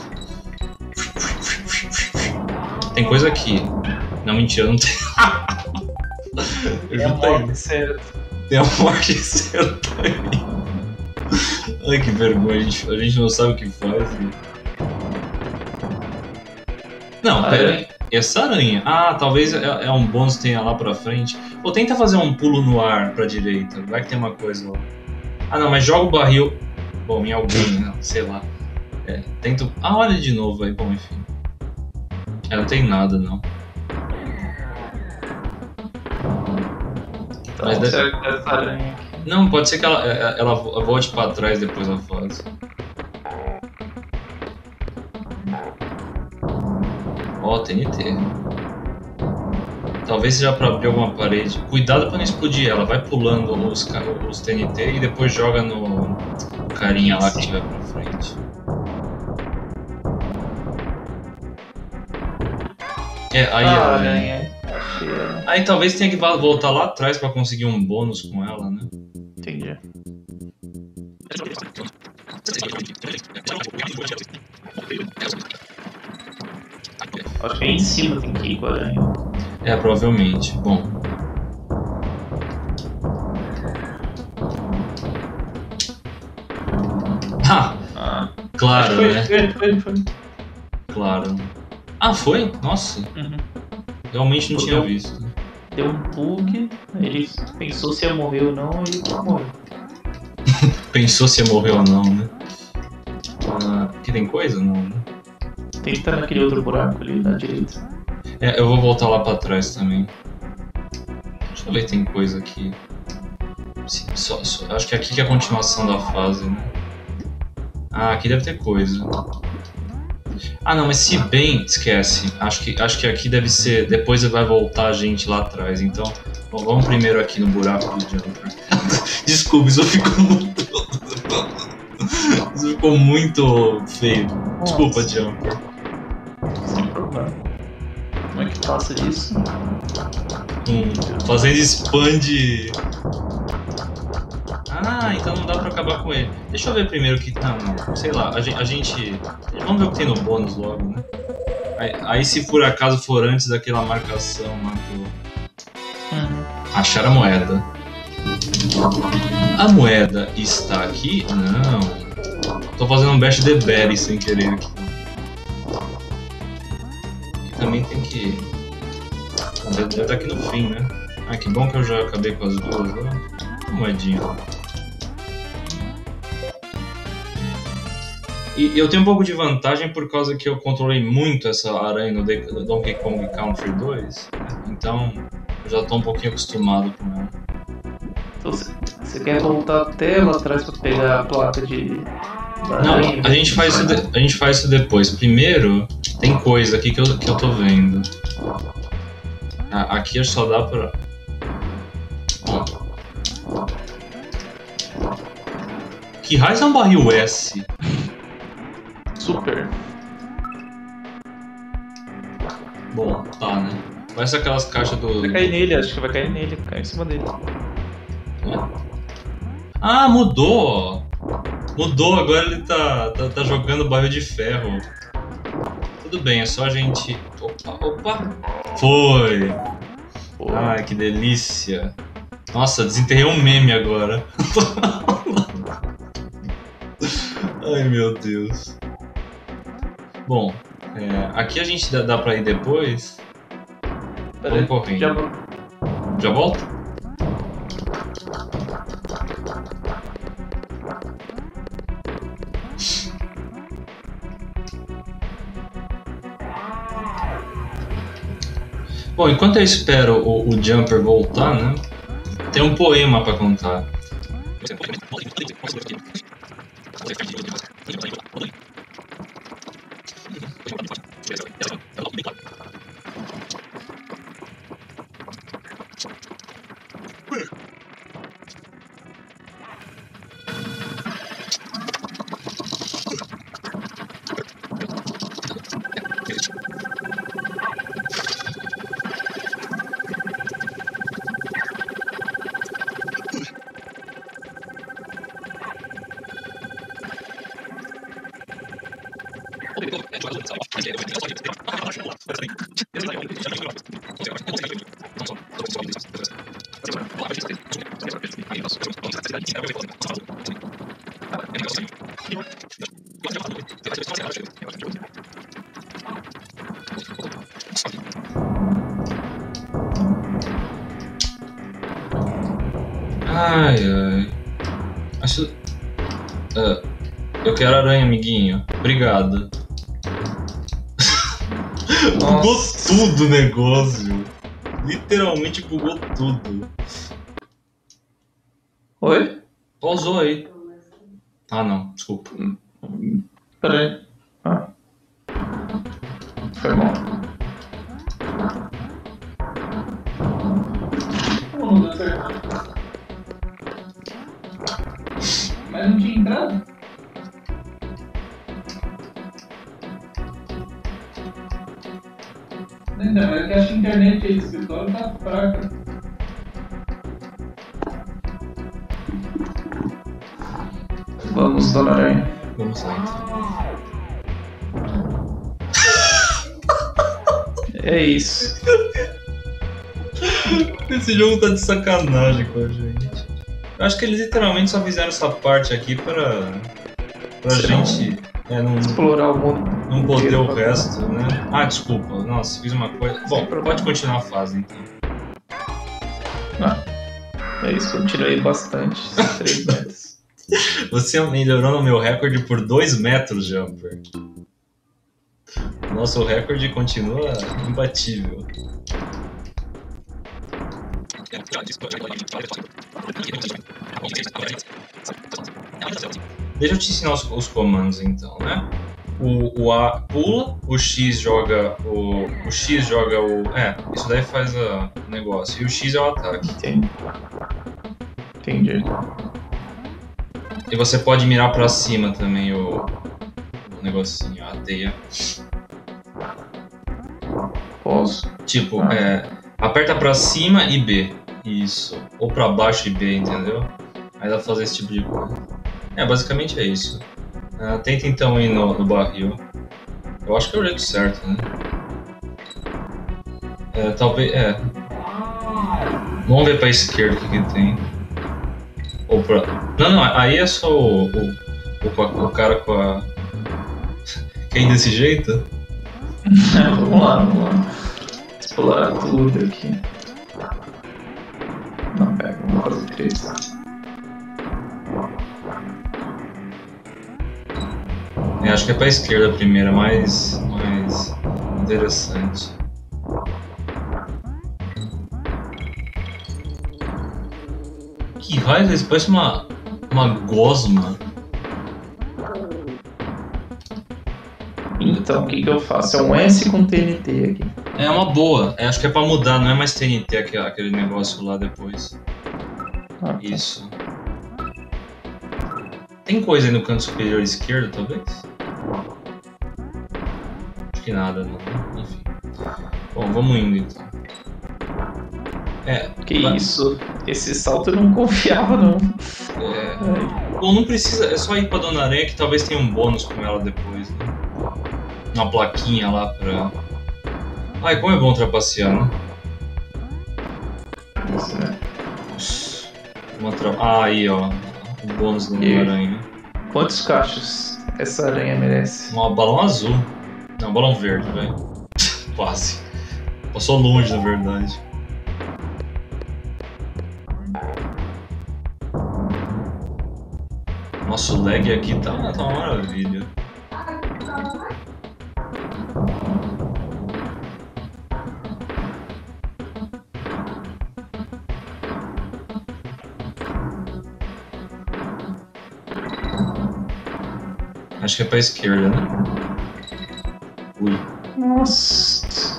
Tem coisa aqui. Não, mentira, não tem. Eu É a já tenho. morte certa. Tem a morte certa aí. Ai, que vergonha, a gente, a gente não sabe o que faz. Né? Não, Ah, pera é? aí. essa aranha. Ah, talvez é, é um bônus que tenha lá pra frente. Ou tenta fazer um pulo no ar pra direita. Vai que tem uma coisa lá. Ah, não, mas joga o barril. Bom, em alguém, não, sei lá. É, tento. Ah, olha de novo aí. Bom, enfim. É, não tem nada, não. Então, Mas deve- será que essa aranha aqui? Não, pode ser que ela, ela ela volte pra trás depois da fase. Ó, T N T. Talvez seja pra abrir alguma parede. Cuidado pra não explodir ela. Vai pulando os, ca- os T N T e depois joga no, no carinha lá que tiver pra frente. É, aí Ah, a a aranha. aranha. Achei ela. Aí talvez tenha que va- voltar lá atrás pra conseguir um bônus com ela, né? Entendi. Acho que é em cima tem que ir com a aranha. É, provavelmente. Bom. Ah, Ah, claro, acho que né? foi, foi, foi, foi. Claro. Ah, foi? Nossa, Uhum. realmente não tinha Porque eu- visto. Deu um bug, ele pensou se ia morrer ou não e morreu. Pensou se ia morrer ou não, né? Ah, aqui tem coisa? Não, né? Tem que estar naquele outro buraco ali na direita. É, eu vou voltar lá pra trás também. Deixa eu ver, tem coisa aqui. Sim, só- só- acho que aqui que é a continuação da fase, né? Ah, aqui deve ter coisa. Ah, não, mas se bem, esquece. Acho que, acho que aqui deve ser. Depois vai voltar a gente lá atrás. Então, bom, vamos primeiro aqui no buraco do Jumper. Desculpa, isso ficou muito. Isso ficou muito feio. Desculpa, Nossa. Jumper. Sem problema. Como é que passa disso? Hum, fazendo spam de. Ah, então não dá pra acabar com ele. Deixa eu ver primeiro o que. Não, não, sei lá. A gente, a gente. Vamos ver o que tem no bônus logo, né? Aí, aí se por acaso for antes daquela marcação lá do. Uhum. Achar a moeda. A moeda está aqui? Não. Tô fazendo um Bash the Berry sem querer aqui. Aqui também tem que. Deve estar aqui no fim, né? Ah, que bom que eu já acabei com as duas, né? Moedinha. E eu tenho um pouco de vantagem por causa que eu controlei muito essa aranha no The- Donkey Kong Country dois. Então eu já tô um pouquinho acostumado com ela. Então você, você quer voltar até lá atrás pra pegar a placa de. da Não, aranha? a gente faz isso, de- a gente faz isso depois. Primeiro, tem coisa aqui que eu, que eu tô vendo. Ah, aqui só dá pra. Bom. Que raio é um barril S? Super. Bom, tá, né? Vai ser aquelas caixas do. Vai cair nele, acho que vai cair nele, cai em cima dele. Ah, mudou! Mudou, agora ele tá, tá, tá jogando barril de ferro. Tudo bem, é só a gente. Opa, opa! Foi! Pô, Ai, que delícia! Nossa, desenterrei um meme agora. Ai, meu Deus. Bom, é, aqui a gente dá, dá pra ir depois. pera aí, Vamos correndo. já vou- Já volta? Bom, enquanto eu espero o, o Jumper voltar, né? Tem um poema pra contar. Ai, ai. Acho... Uh, eu quero aranha, amiguinho. Obrigado. Bugou tudo o negócio. Literalmente bugou tudo. Oi? Pausou aí. Ah, não. Desculpa. Peraí. Ah. Foi mal. Não deu certo. Mas não tinha entrado. Então, é que acho que a internet aí do escritório tá fraca. Vamos, Dona Aranha. Vamos lá, então. É isso. Esse jogo tá de sacanagem com a gente. Eu acho que eles literalmente só fizeram essa parte aqui pra, pra gente é, não, explorar o mundo. Não poder o resto, né? Ah, desculpa. Nossa, fiz uma coisa. Bom, pode continuar a fase então. Ah, é isso, continuei bastante. três metros. Você melhorou no meu recorde por dois metros, Jumper. Nosso recorde continua imbatível. Deixa eu te ensinar os, os comandos então, né? O, o A pula, o X joga o. O X joga o. É, isso daí faz a, o negócio. E o X é o ataque. Entendi. Entendi. E você pode mirar pra cima também o, o negocinho, a teia. Posso? Tipo, ah. é, aperta pra cima e B. Isso. Ou pra baixo e B, entendeu? Aí dá pra fazer esse tipo de coisa. É, basicamente é isso. Uh, tenta então ir no, no barril. Eu acho que é o jeito certo, né? É, talvez. É. Vamos ver pra esquerda o que, que tem. Ou pra. Não, não, aí é só o. O, o, o cara com a. Quem desse jeito? Vamos lá, vamos lá. Explorar tudo aqui. Não, pega, vamos fazer três. Eu acho que é pra esquerda a primeira, mais, mais interessante. Que raio é isso? Parece uma, uma gosma. Então, o que, que eu faço? É um S com T N T aqui. É uma boa. Eu acho que é pra mudar, não é mais T N T aquele, aquele negócio lá depois. Ah, tá. Isso. Tem coisa aí no canto superior esquerdo, talvez? Acho que nada, não. Enfim. Bom, vamos indo então. É. Que vai... isso? Esse salto eu não confiava, não. É. Bom, não precisa. É só ir pra Dona Aranha que talvez tenha um bônus com ela depois, né? Uma plaquinha lá pra. Ai, como é bom trapacear, né? Isso, né? Uma tra... Ah, aí, ó. O bônus da Dona Aranha. Quantos cachos essa aranha merece? Um balão azul. Não, um balão verde, velho. Quase. Passou longe, na verdade. Nossa, o lag aqui tá, tá uma maravilha. Acho que é pra esquerda, né? Ui. Nossa.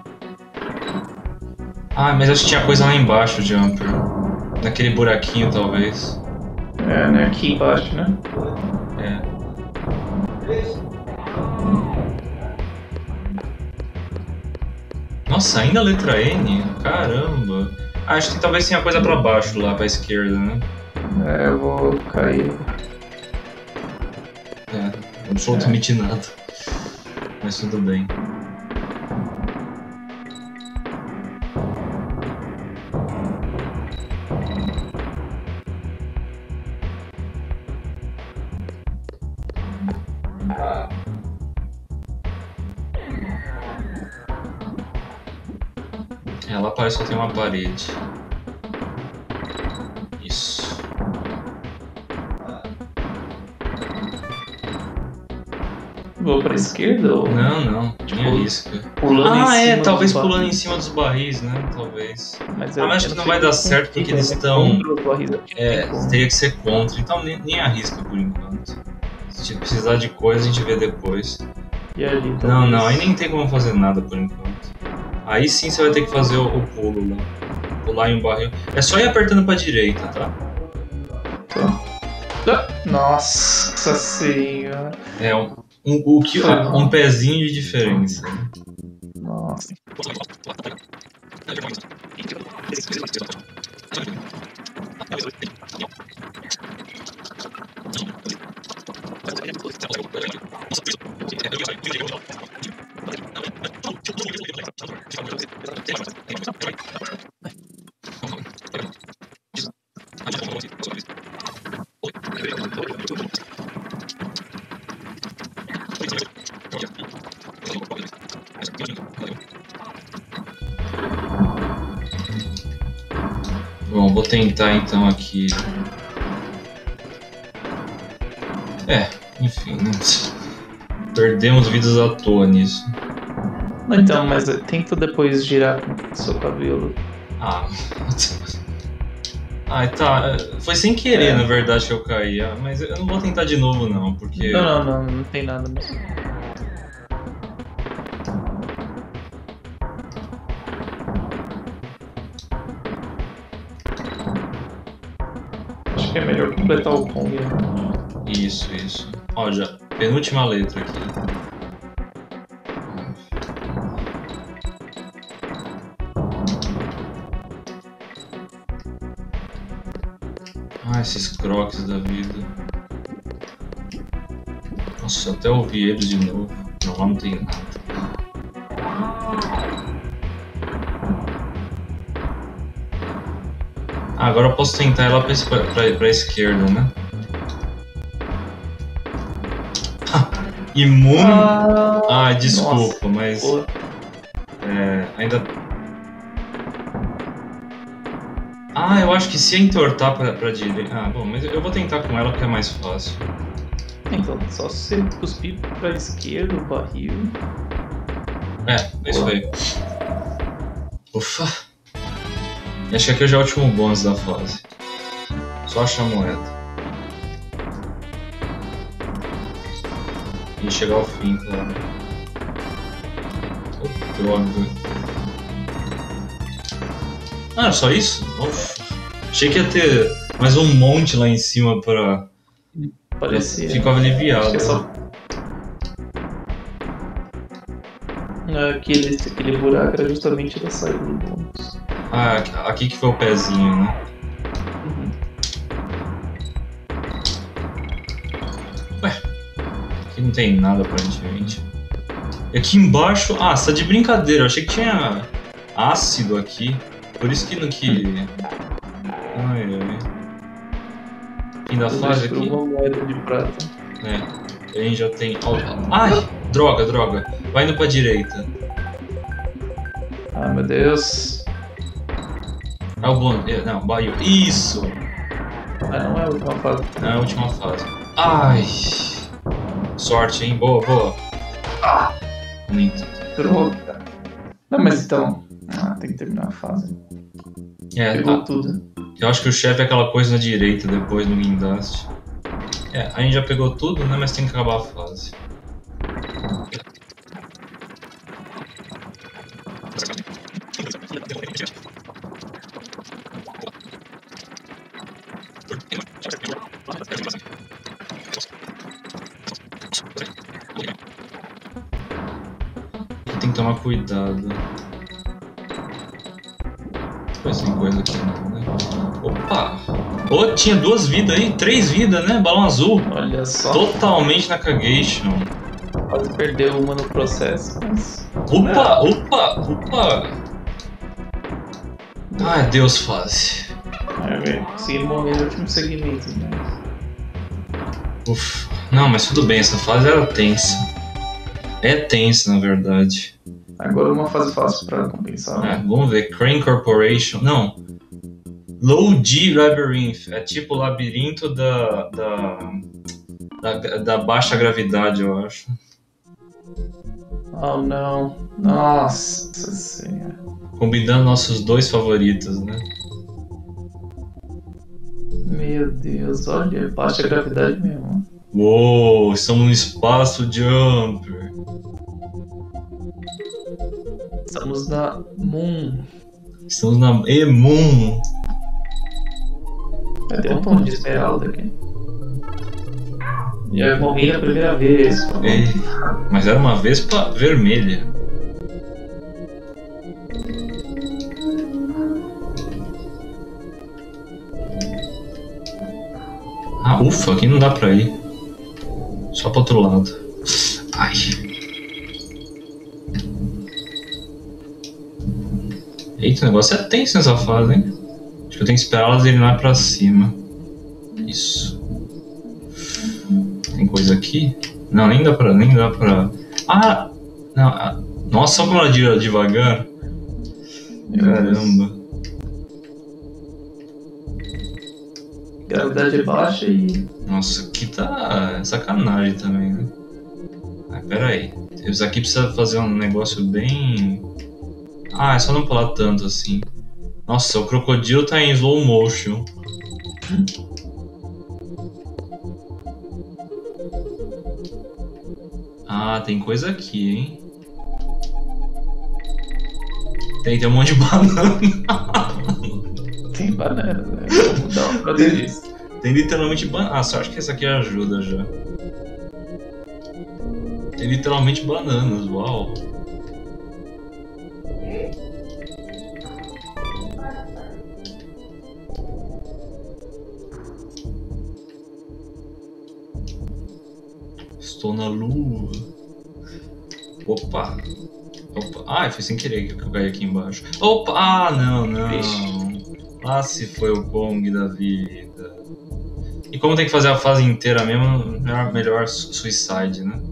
Ah, mas acho que tinha coisa lá embaixo, Jumper. Naquele buraquinho, talvez. É, né? Aqui embaixo, né? É. Nossa, ainda a letra N? Caramba. Ah, acho que talvez tenha coisa pra baixo, lá pra esquerda, né? É, eu vou cair. É, absolutamente é. nada. Mas tudo bem. É, lá parece que só tem uma parede. Isso. Vou pra esquerda ou... Não, não, Tipo, nem arrisca. pulando Ah, em é, cima talvez dos pulando em barris. cima dos barris, né? Talvez. Mas Ah, eu, mas acho eu que não sei vai dar com certo que porque é, eles né? estão. Contra os barris, acho que É, tem como. teria que ser contra, então nem, nem arrisca por enquanto. Se precisar de coisa, a gente vê depois. E ali, Não, talvez. não, aí nem tem como fazer nada por enquanto. Aí sim você vai ter que fazer o, o pulo lá. Pular em um barril. É só ir apertando pra direita, tá? Ah, Nossa senhora. É um, um, o que, um pezinho de diferença. Né? Nossa. Bom, vou tentar então aqui. É, enfim, né? Perdemos vidas à toa nisso. Então, mas tenta depois girar com o seu cabelo. Ah. Ai, tá. Foi sem querer, É. na verdade, que eu caí. Ah, mas eu não vou tentar de novo, não, porque. Não, não, não, não tem nada mesmo. Acho que é melhor completar o Kong. Né? Isso, isso. Ó, já. Penúltima letra aqui. Ah, esses crocs da vida. Nossa, eu até ouvi eles de novo. Não, lá não tem nada. Ah, agora eu posso tentar ir lá pra, pra, pra esquerda, né? Imune? Ah, Ah, desculpa, nossa, mas. Pô. É, ainda. Ah, eu acho que se entortar pra, pra direita. Ah, bom, mas eu vou tentar com ela porque é mais fácil. Então, só se você cuspir pra esquerda o barril. É, é isso aí. Ufa! Acho que aqui já é o último bônus da fase. Só achar a moeda. E chegar ao fim, claro. Oh, droga. Ah, era só isso? Ufa. Achei que ia ter mais um monte lá em cima pra... Parecia. Eu ficava aliviado. Acho que é só... Aquele, aquele buraco era justamente da saída do bônus. Ah, aqui que foi o pezinho, né? Uhum. Ué, aqui não tem nada aparentemente. E aqui embaixo... Ah, você tá de brincadeira, eu achei que tinha ácido aqui. Por isso que no que... Ai, ai. Fim da fase aqui. Uma moeda de prata. É, a gente já tem... Ai, droga, droga. Vai indo pra direita. Ah, meu Deus. É o bônus. Não, barril. Isso! Ah, não é a última fase. É a última fase. Ai. Sorte, hein? Boa, boa. Ah! Nem tudo. Droga. Não, mas então... Ah, tem que terminar a fase. É, Pegou tá. tudo. Eu acho que o chefe é aquela coisa na direita depois no guindaste. É, a gente já pegou tudo, né? Mas tem que acabar a fase. Tem que tomar cuidado. Vai sem coisa aqui não, né? Opa! Oh, tinha duas vidas aí, três vidas, né? Balão azul. Olha só. Totalmente na cagation. Quase perdeu uma no processo, mas... Opa, opa, opa! Ai, Deus fase. É, velho. Consegui morrer no último segmento, né? Ufa. Não, mas tudo bem, essa fase era tensa. É tensa, na verdade. Agora uma fase fácil pra compensar. É, vamos ver. Crane Corporation. Não. Low G Labyrinth. É tipo o labirinto da, da, da, da baixa gravidade, eu acho. Oh não. Nossa senhora. Combinando nossos dois favoritos, né? Meu Deus, olha, baixa gravidade mesmo. Uou, estamos no espaço Jumper. Estamos na Moon. Estamos na E-Moon. Tem um tom de esmeralda aqui. E eu morri a primeira vez. Ei, mas era uma vespa vermelha. Ah, ufa, aqui não dá pra ir. Só pro outro lado. Ai. Eita, o negócio é tenso nessa fase, hein? Acho que eu tenho que esperar elas irem lá pra cima. Isso. Tem coisa aqui? Não, nem dá pra... Nem dá pra... Ah! Não, ah, nossa, só como ela gira devagar. Caramba. Gravidade baixa e... Nossa, aqui tá sacanagem também, né? Ah, pera aí. Isso aqui precisa fazer um negócio bem... Ah, é só não pular tanto assim. Nossa, o crocodilo tá em slow motion. Ah, tem coisa aqui, hein? Tem, tem um monte de banana. Tem banana, né? Vamos dar uma protegista. Tem literalmente banana. Ah, só acho que essa aqui ajuda já. Tem literalmente bananas, uau. Estou na lua. Opa. Opa. Ai, foi sem querer que eu caí aqui embaixo. Opa! Ah, não, não. Lá se foi o Kong da vida. E como tem que fazer a fase inteira mesmo, melhor, melhor Suicide, né?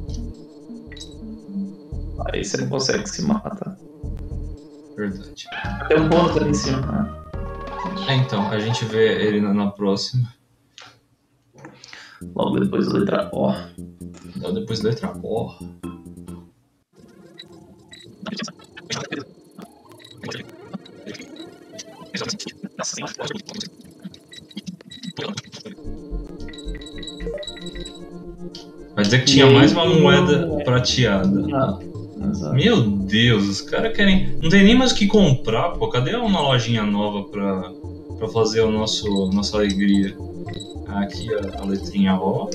Aí você não consegue se matar. Verdade. Tem um bônus ali em cima, né? É, então, a gente vê ele na, na próxima. Logo depois da letra O. Então, depois da letra O. Vai dizer que tinha mais uma moeda prateada. Ah, exato. Meu Deus, os caras querem... Não tem nem mais o que comprar, pô. Cadê uma lojinha nova pra, pra fazer o nosso, nossa alegria? Aqui a, a letrinha O.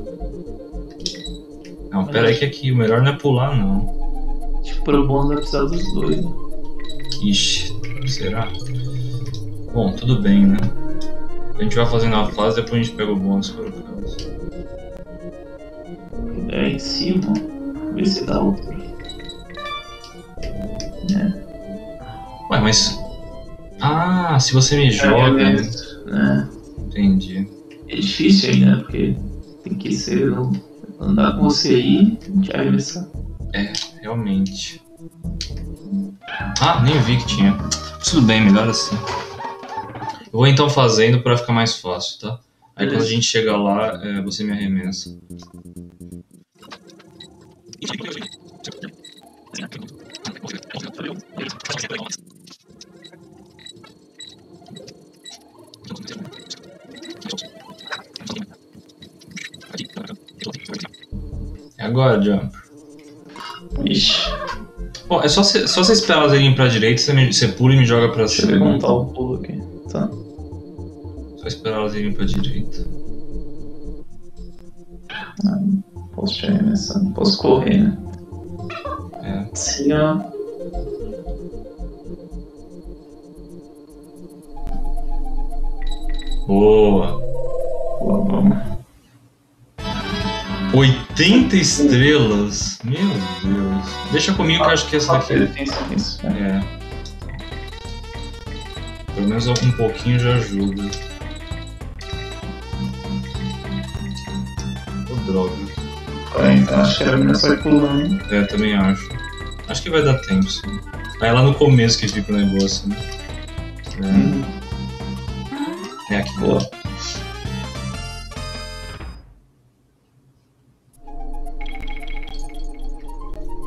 Não, pera aí que aqui o melhor não é pular, não. Tipo, pro bônus vai precisar dos dois. Né? Ixi, será? Bom, tudo bem, né? A gente vai fazendo a fase, depois a gente pega o bônus por caso. É em cima, ver se dá outro. É. Ué, mas... Ah, se você me joga... É, né? é. Entendi. É difícil aí, né? Porque tem que ser... Andar com você aí e te arremessar. É, realmente. Ah, nem vi que tinha. Tudo bem, melhor assim. Eu vou então fazendo pra ficar mais fácil, tá? Aí quando a gente chegar lá, é, você me arremessa. É agora, Jumper. Ixi. Bom, é só você só esperar elas irem pra direita, você, me, você pula e me joga pra Deixa eu ver cima. como tá o pulo aqui. Tá. Só esperar elas irem pra direita. Ah, não posso te arremessar, não posso correr, né? É. Assim, ó. Boa! Boa, vamos. oitenta estrelas? Meu Deus. Deixa comigo que eu acho que essa daqui... Ele tem isso, isso. É. Pelo menos um pouquinho já ajuda. Ô, droga. É, então acho que era melhor sair pulando. É, também acho. Acho que vai dar tempo, sim. Aí é lá no começo que fica o negócio, né? É, Hum. é aqui. Boa.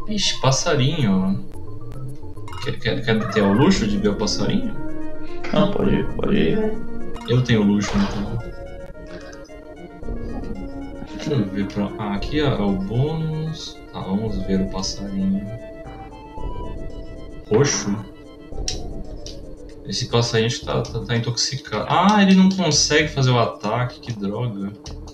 Ixi, passarinho. Quer, quer, quer ter o luxo de ver o passarinho? Não, pode ir, pode ir. Eu tenho luxo, então. Deixa eu ver pra... Ah, aqui é o bônus. Tá, vamos ver o passarinho. Roxo? Esse passarinho acho que tá, tá, tá intoxicado. Ah, ele não consegue fazer o ataque, que droga.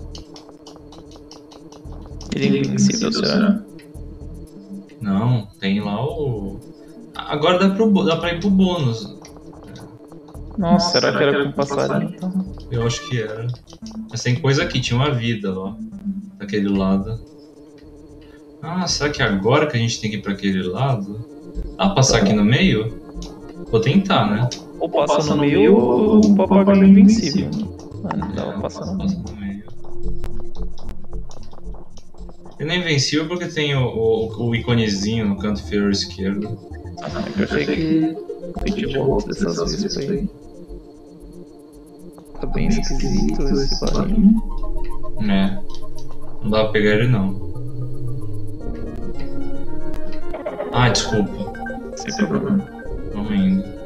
Ele é invencível, será? Não, tem lá o... Agora dá, pro, dá pra ir pro bônus. Nossa, Nossa será, será que era com passarinho? Então? Eu acho que era. Mas tem coisa aqui, tinha uma vida lá. Daquele lado. Ah, será que agora que a gente tem que ir pra aquele lado? Ah, passar aqui no meio? Vou tentar, né? Ou passa, passa no, no meio ou o papagaio é invencível. Ah, não dá pra passar no meio. no meio. Ele não é invencível porque tem o, o, o iconezinho no canto inferior esquerdo. Ah, eu achei que a gente volta dessas vezes aí. Tá bem esquisito esse barulho. É. Não dá pra pegar ele não. Ah, desculpa. Sem problema. Vamos indo.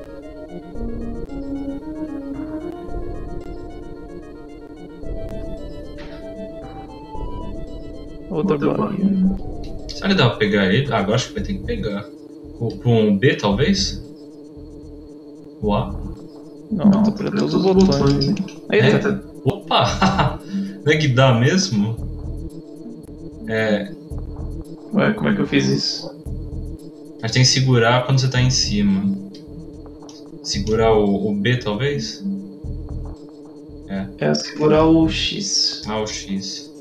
Outra barrinha. Será que dá pra pegar ele? Ah, agora acho que vai ter que pegar. Com um B, talvez? O A? Não, não tô apertando todos os botões. Né? Aí, é? tá. Opa! Não é que dá mesmo? É... Ué, como é que eu fiz isso? A gente tem que segurar quando você tá em cima. Segurar o, o B, talvez? É. É, segurar o X. Ah, o X.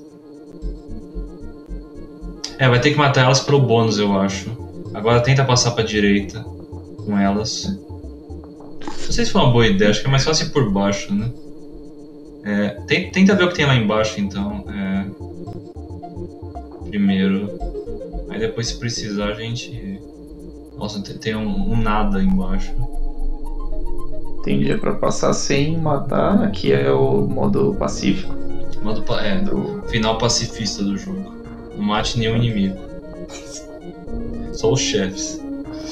É, vai ter que matar elas pelo bônus, eu acho. Agora tenta passar pra direita com elas. Não sei se foi uma boa ideia, acho que é mais fácil ir por baixo, né? É, tenta ver o que tem lá embaixo, então. É... Primeiro. Aí depois, se precisar, a gente... Nossa, tem um, um nada embaixo. Entendi, é pra passar sem matar. Aqui é o modo pacífico. Modo pa... É, do final pacifista do jogo. Não mate nenhum inimigo. Só os chefes.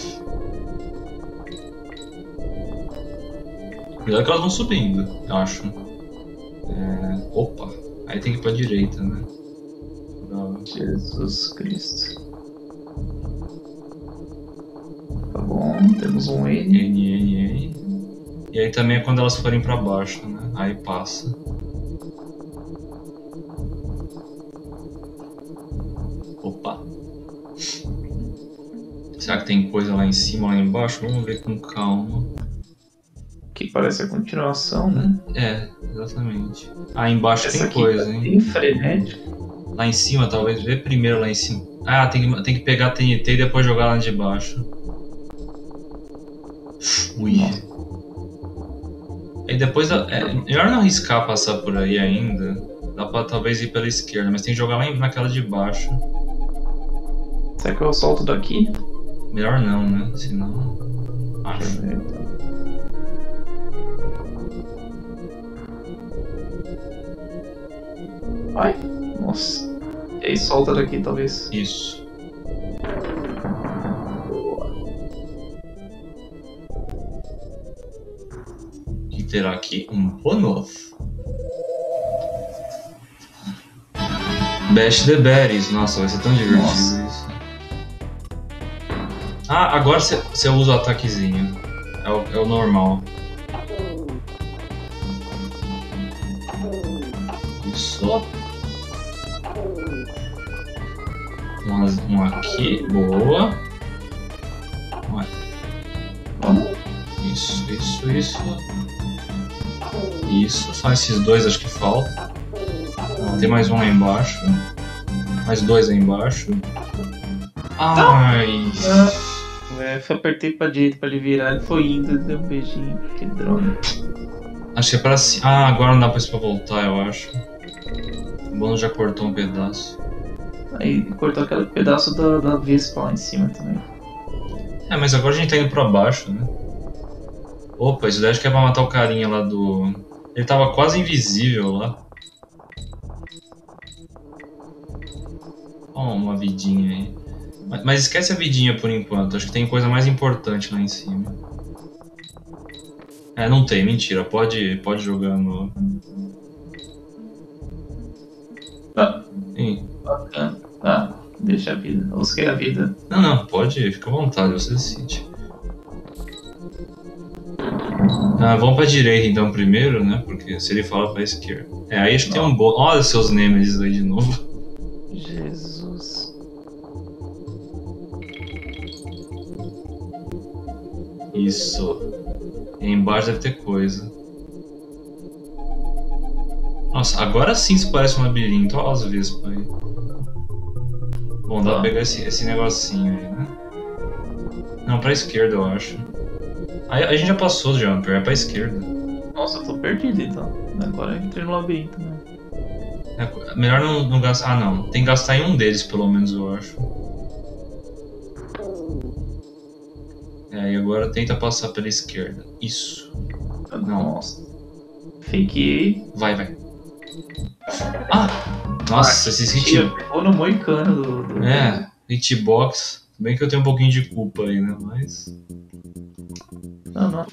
Cuidado que elas vão subindo, eu acho. É... Opa, aí tem que ir pra direita, né? Pra... Jesus Cristo. Tá bom, temos um N. N, N, N. E aí também é quando elas forem pra baixo, né? Aí passa. Opa. Será que tem coisa lá em cima, lá embaixo? Vamos ver com calma. Que parece a continuação, né? É, exatamente. Ah, embaixo Essa tem aqui coisa, tá hein? bem frenético. Lá em cima, talvez. Vê primeiro lá em cima. Ah, tem que, tem que pegar a T N T e depois jogar lá de baixo. Ui. Nossa. E depois, é melhor não arriscar passar por aí ainda. Dá pra talvez ir pela esquerda, mas tem que jogar lá naquela de baixo. Será que eu solto daqui? Melhor não, né? Senão... Acho. Ai, nossa. E aí solta daqui, talvez. Isso. O que terá aqui? Um bônus. Bash the Berries. Nossa, vai ser tão divertido Nossa. isso. Ah, agora você usa o ataquezinho. É o, é o normal. Isso. Um, um aqui. Boa. Isso, isso, isso. Isso. Só esses dois acho que faltam. Tem mais um lá embaixo. Mais dois aí embaixo. Ai. É, eu apertei pra direita pra ele virar, ele foi indo, deu um beijinho. Que droga. Acho que é pra cima. Ah, agora não dá pra isso pra voltar, eu acho. O bônus já cortou um pedaço. Aí cortou aquele pedaço da, da Vespa lá em cima também. É, mas agora a gente tá indo pra baixo, né? Opa, isso daí acho que é pra matar o carinha lá do... Ele tava quase invisível lá. Ó, uma vidinha aí. Mas, mas esquece a vidinha por enquanto, acho que tem coisa mais importante lá em cima. É, não tem, mentira, pode, pode jogar no... Ah, Sim. bacana. Ah, deixa a vida. Ou se quer a vida. Não, não, pode, fica à vontade, você decide. Ah, vamos pra direita então primeiro, né? Porque se ele fala pra esquerda. É, aí acho que tem um bom. Olha seus Nemesis aí de novo. Jesus. Isso. E embaixo deve ter coisa. Nossa, agora sim isso parece um labirinto. Olha as vespas aí. Bom, dá Tá. pra pegar esse, esse negocinho aí, né? Não, pra esquerda eu acho. Aí a gente já passou do Jumper, é pra esquerda. Nossa, eu tô perdido então. Agora eu entrei no labirinto, né? É, melhor não, não gastar. Ah, não. Tem que gastar em um deles, pelo menos, eu acho. É, e agora tenta passar pela esquerda. Isso. Não. Nossa. Fakeei. Vai, vai. Ah! Nossa, esse hit... Pegou no moicano do. do... É, hitbox. Bem que eu tenho um pouquinho de culpa aí, né? Mas... Não, não.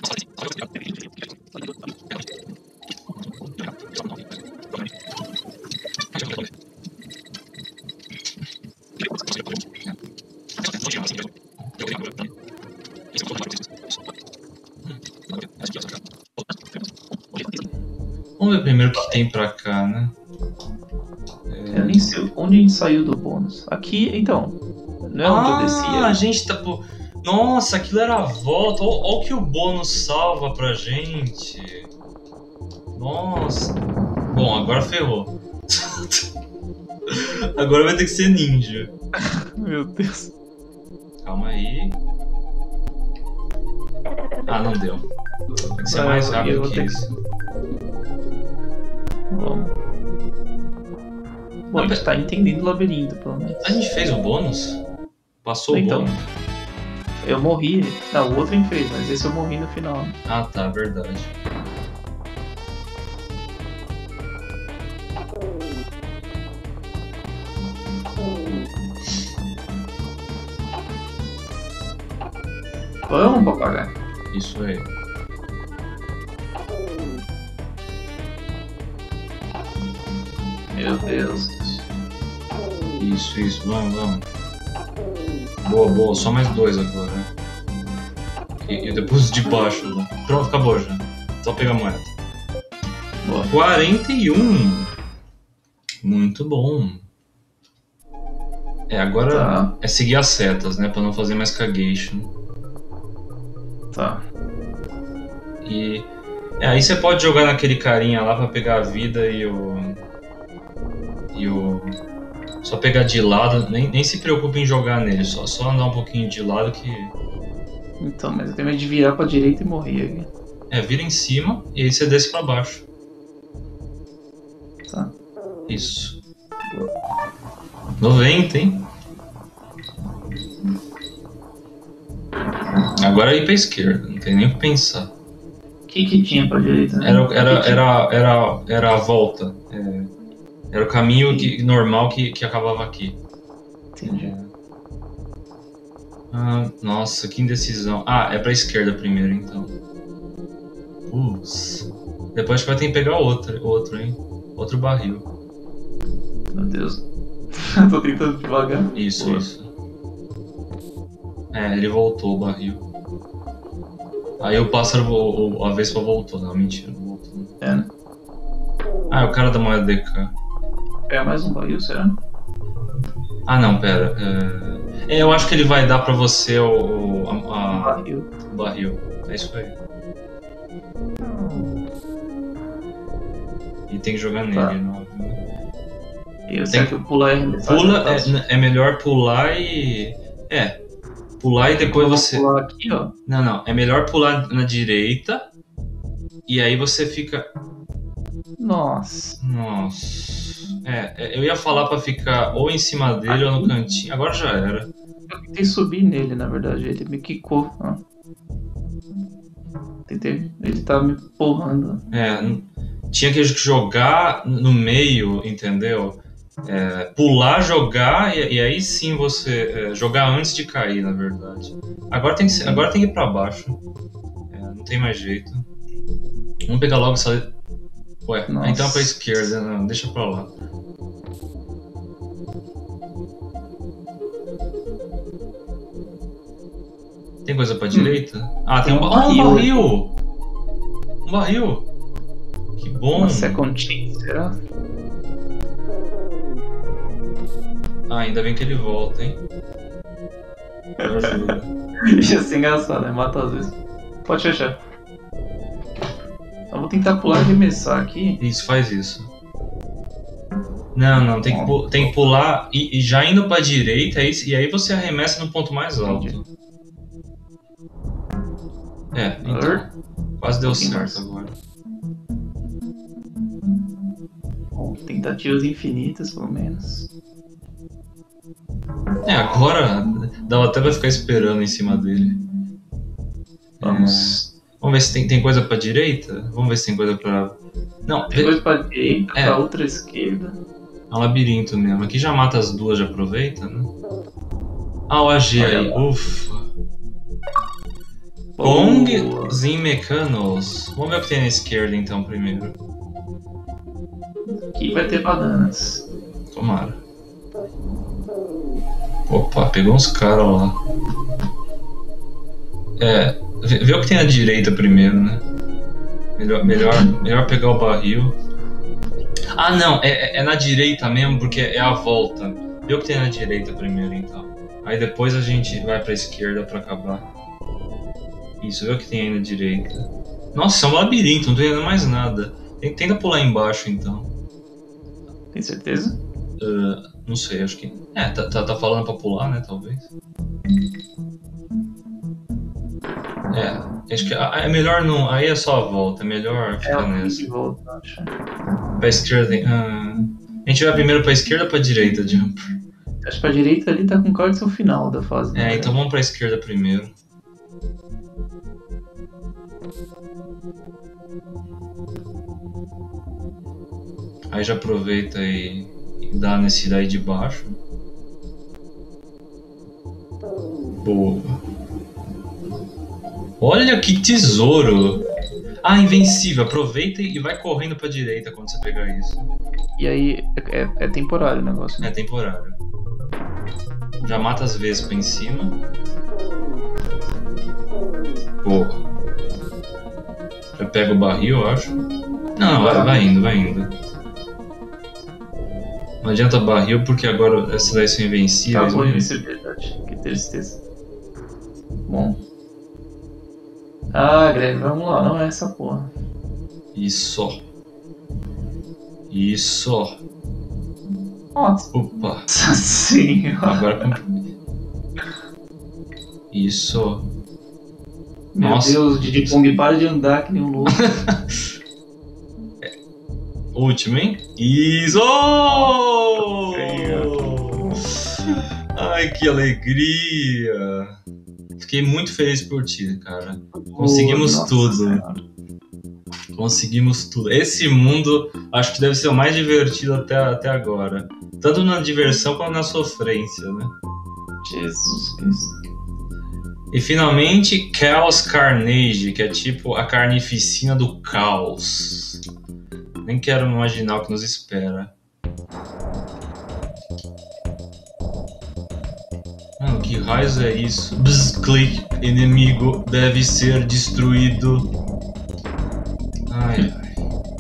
Vamos ver primeiro o que tem pra cá, né? Eu nem sei onde a gente saiu do bônus. Aqui, então. Não é onde eu desci. Ah, a é- gente tá... Pô... Nossa, aquilo era a volta. Olha o que o bônus salva pra gente. Nossa. Bom, agora ferrou. Agora vai ter que ser ninja. Meu Deus. Calma aí. Ah, não deu. Tem que ser Ah, mais eu rápido vou que ter que- isso. Vamos. Bom, a gente tá entendendo o labirinto, pelo menos. A gente fez o bônus? Passou Então. o bônus? Eu morri. Não, o outro a gente fez, mas esse eu morri no final. Ah, tá, verdade. Vamos, papagaio. Isso aí. Meu Deus. Isso, isso. Vamos, vamos. Boa, boa. Só mais dois agora. E, e depois de baixo. Né? Pronto, acabou já. Só pegar a moeda. Boa. quarenta e um. Muito bom. É, agora Tá. é seguir as setas, né? Pra não fazer mais cagation. Tá. E... É, aí você pode jogar naquele carinha lá pra pegar a vida e o... E o... Só pegar de lado, nem, nem se preocupe em jogar nele, só, só andar um pouquinho de lado que... Então, mas eu tenho medo de virar pra direita e morrer aqui. É, vira em cima e aí você desce pra baixo. Tá. Isso. noventa, hein? Agora é ir pra esquerda, não tem nem o que pensar. O que que tinha pra direita? Né? Era, O que era, tinha? era, era, era a volta. É, era o caminho que, normal que, que acabava aqui. Entendi. Ah, nossa, que indecisão. Ah, é pra esquerda primeiro, então. Putz. Depois acho que vai ter que pegar outro, outro, hein? Outro barril. Meu Deus. Tô tentando devagar. Isso, Boa. isso. É, ele voltou o barril. Aí o pássaro, vo- o- a Vespa voltou. Não, mentira, não voltou. Não. É, né? Ah, é o cara da moeda D K. É mais um barril, será? Ah, não, pera. É... é, eu acho que ele vai dar pra você o, o, a- Um a- barril. o barril. É isso aí. E tem que jogar nele, Tá. não, né? E eu sei que eu pular é arremessar. Pula, tá fácil. é, é melhor pular e... É, pular e depois Eu vou você... pular aqui, ó. Não, não, é melhor pular na direita e aí você fica... Nossa. Nossa... É, é, eu ia falar pra ficar ou em cima dele ou no cantinho, agora já era. Eu tentei subir nele, na verdade. Ele me quicou. Ó. Tentei. Ele tá me porrando. É, n- tinha que jogar no meio, entendeu? É, pular, jogar e, e aí sim você é, jogar antes de cair, na verdade. Agora tem que, ser, agora tem que ir pra baixo. É, não tem mais jeito. Vamos pegar logo essa. Ué, Nossa. então é pra esquerda, não, deixa pra lá. Tem coisa pra hum. direita? Ah, tem, tem um, um barril. Ah, um barril! Um barril! Que bom! Uma second chance, será? Ah, ainda bem que ele volta, hein? Eu ajuda. Ia ser engraçado, né? Mata às vezes. Pode fechar. Eu vou tentar pular e arremessar aqui. Isso, faz isso. Não, não, tem, que, tem que pular e, e já indo pra direita e, e aí você arremessa no ponto mais alto. Entendi. É, então. Quase deu certo agora. Bom, tentativas infinitas, pelo menos. É, agora dava até pra ficar esperando em cima dele. Vamos. É, vamos ver se tem, tem coisa pra direita? Vamos ver se tem coisa pra... Não, tem coisa pra direita, é. Pra outra esquerda. É um labirinto mesmo. Aqui já mata as duas, já aproveita, né? Ah, o A G aí, ufa. Kongs e Mecanos. Vamos ver o que tem na esquerda então primeiro. Aqui vai ter bananas. Tomara. Opa, pegou uns caras lá. É, vê, vê o que tem na direita primeiro, né? Melhor, melhor, melhor pegar o barril. Ah não, é, é na direita mesmo porque é a volta. Vê o que tem na direita primeiro então. Aí depois a gente vai pra esquerda pra acabar. Isso, vê o que tem aí na direita. Nossa, é um labirinto, não tô entendendo mais nada. Tenta pular embaixo então. Tem certeza? Uh, não sei, acho que... É, tá, tá, tá falando pra pular, né, talvez. É, acho que é melhor não... Aí é só a volta, é melhor ficar é, nessa. De volta, acho. Pra esquerda tem... Ah, a gente vai primeiro pra esquerda ou pra direita, Jumper? Acho que pra direita ali tá com cara de ser o final da fase. É, né? Então vamos pra esquerda primeiro. Aí já aproveita e, e dá nesse daí de baixo. Boa. Olha que tesouro! Ah, invencível. Aproveita e vai correndo pra direita quando você pegar isso. E aí é, é, é temporário o negócio, né? É temporário. Já mata as vespas em cima. Boa. Já pega o barril, eu acho. Não, vai, vai indo, vai indo. Não adianta barril porque agora essa daí são invencíveis. Acabou a invencibilidade, que tristeza. Bom. Ah, Greg, vamos lá, não é essa porra. Isso. Isso. Nossa. Opa. Sim. Agora. Isso. Meu Nossa. Deus, Diddy Kong, para de andar que nem um louco. Último, hein? Isso! Ai, que alegria! Fiquei muito feliz por ti, cara. Conseguimos oh, tudo. Senhora. Conseguimos tudo. Esse mundo acho que deve ser o mais divertido até, até agora. Tanto na diversão quanto na sofrência, né? Jesus Cristo. E finalmente, Chaos Carnage, que é tipo a carnificina do caos. Nem quero imaginar o que nos espera. Mano, que raios é isso? Bzz, clique, inimigo deve ser destruído. Ai, ai.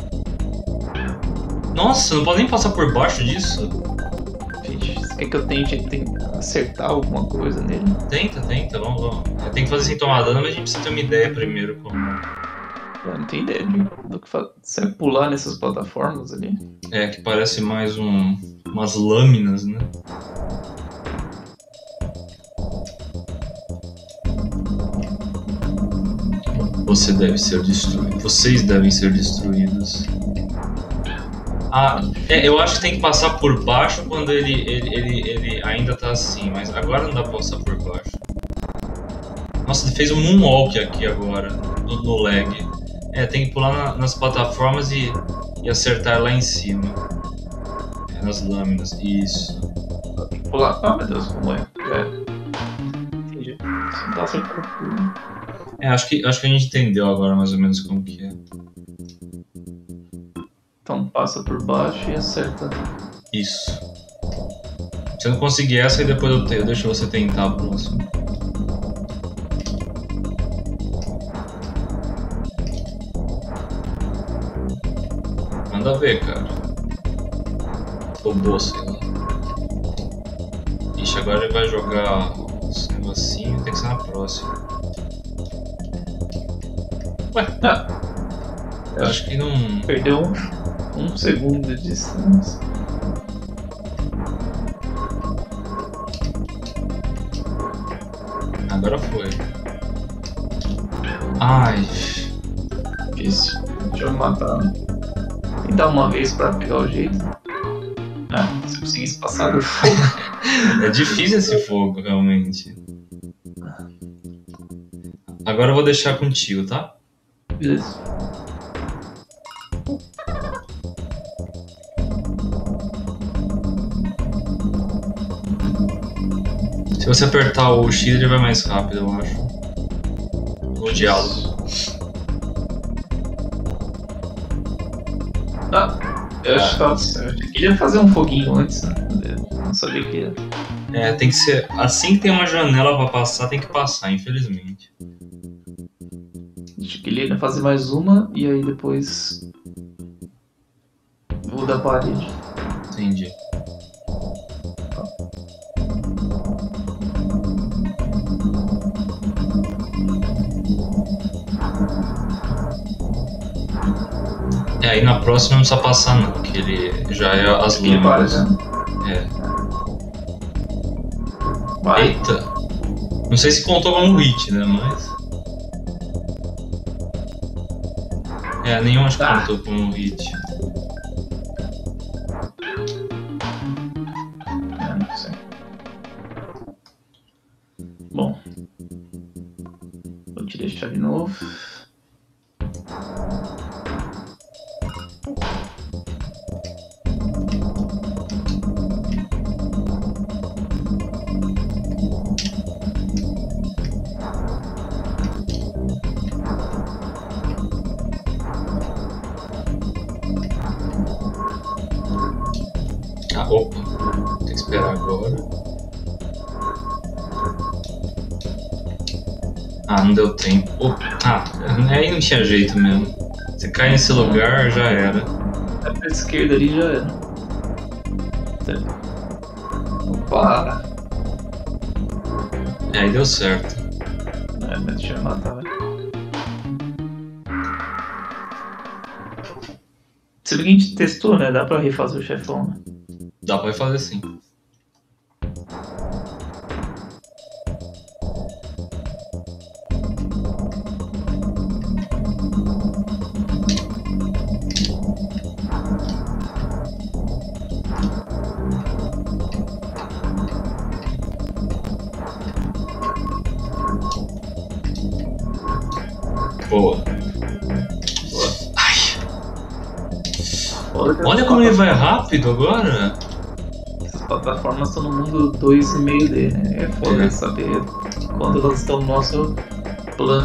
Nossa, não pode nem passar por baixo disso? Gente, você quer que eu tente, tente acertar alguma coisa nele? Tenta, tenta, vamos, vamos. Tem que fazer sem tomar dano, mas a gente precisa ter uma ideia primeiro como... Eu não tenho ideia do que fazer. Você vai pular nessas plataformas ali? É, que parece mais um... umas lâminas, né? Você deve ser destruído. Vocês devem ser destruídos. Ah, é, eu acho que tem que passar por baixo quando ele, ele, ele, ele ainda tá assim, mas agora não dá pra passar por baixo. Nossa, ele fez um moonwalk aqui agora, no, no lag. É, tem que pular na, nas plataformas e, e acertar lá em cima. É, Nas lâminas, isso. Tem que pular. Ah, meu Deus, como é? É. Entendi. Não dá certo pra pular. É, acho que, acho que a gente entendeu agora mais ou menos como que é. Então passa por baixo e acerta. Isso. Se eu não conseguir essa, aí depois eu, te, eu deixo você tentar a próxima. Manda ver, cara. Roubou, sei lá. Ixi, agora ele vai jogar esse negocinho, tem que ser na próxima. Ué, Ah, eu acho que não. perdeu um, um segundo de distância. Agora foi. Ai. Difícil. Deixa eu matar. Tentar uma vez pra pegar o jeito. Ah, se eu conseguisse passar do fogo. É difícil esse fogo, realmente. Agora eu vou deixar contigo, tá? Beleza. Se você apertar o X, ele vai mais rápido, eu acho. No diálogo. Ah, eu acho que tava certo. Eu queria fazer um foguinho antes, né? Eu não sabia que ia. É, tem que ser. Assim que tem uma janela pra passar, tem que passar, infelizmente. Acho que ele ia fazer mais uma e aí depois. Vou da parede. Entendi. É, aí na próxima não precisa passar não, que ele já é as Ele para lâminas. já. É. Vai. Eita! Não sei se contou como hit, né, mas... É, nenhum acho que Ah. contou como hit. É, não sei. Bom. Vou te deixar de novo. Ah, opa. Tem que esperar agora. Ah, não deu tempo. Opa. Ah, aí não tinha jeito mesmo. Você cai nesse lugar, já era. É pra esquerda ali já era. Opa! É, aí deu certo. É, mas deixa eu matar, vai. Se bem que a gente testou, né? Dá pra refazer o chefão, né? Dá pra fazer sim. Boa. Ai, olha como ele vai rápido agora. Essas plataformas estão no mundo dois e meio D, né? É foda É. saber quando elas estão no nosso plano.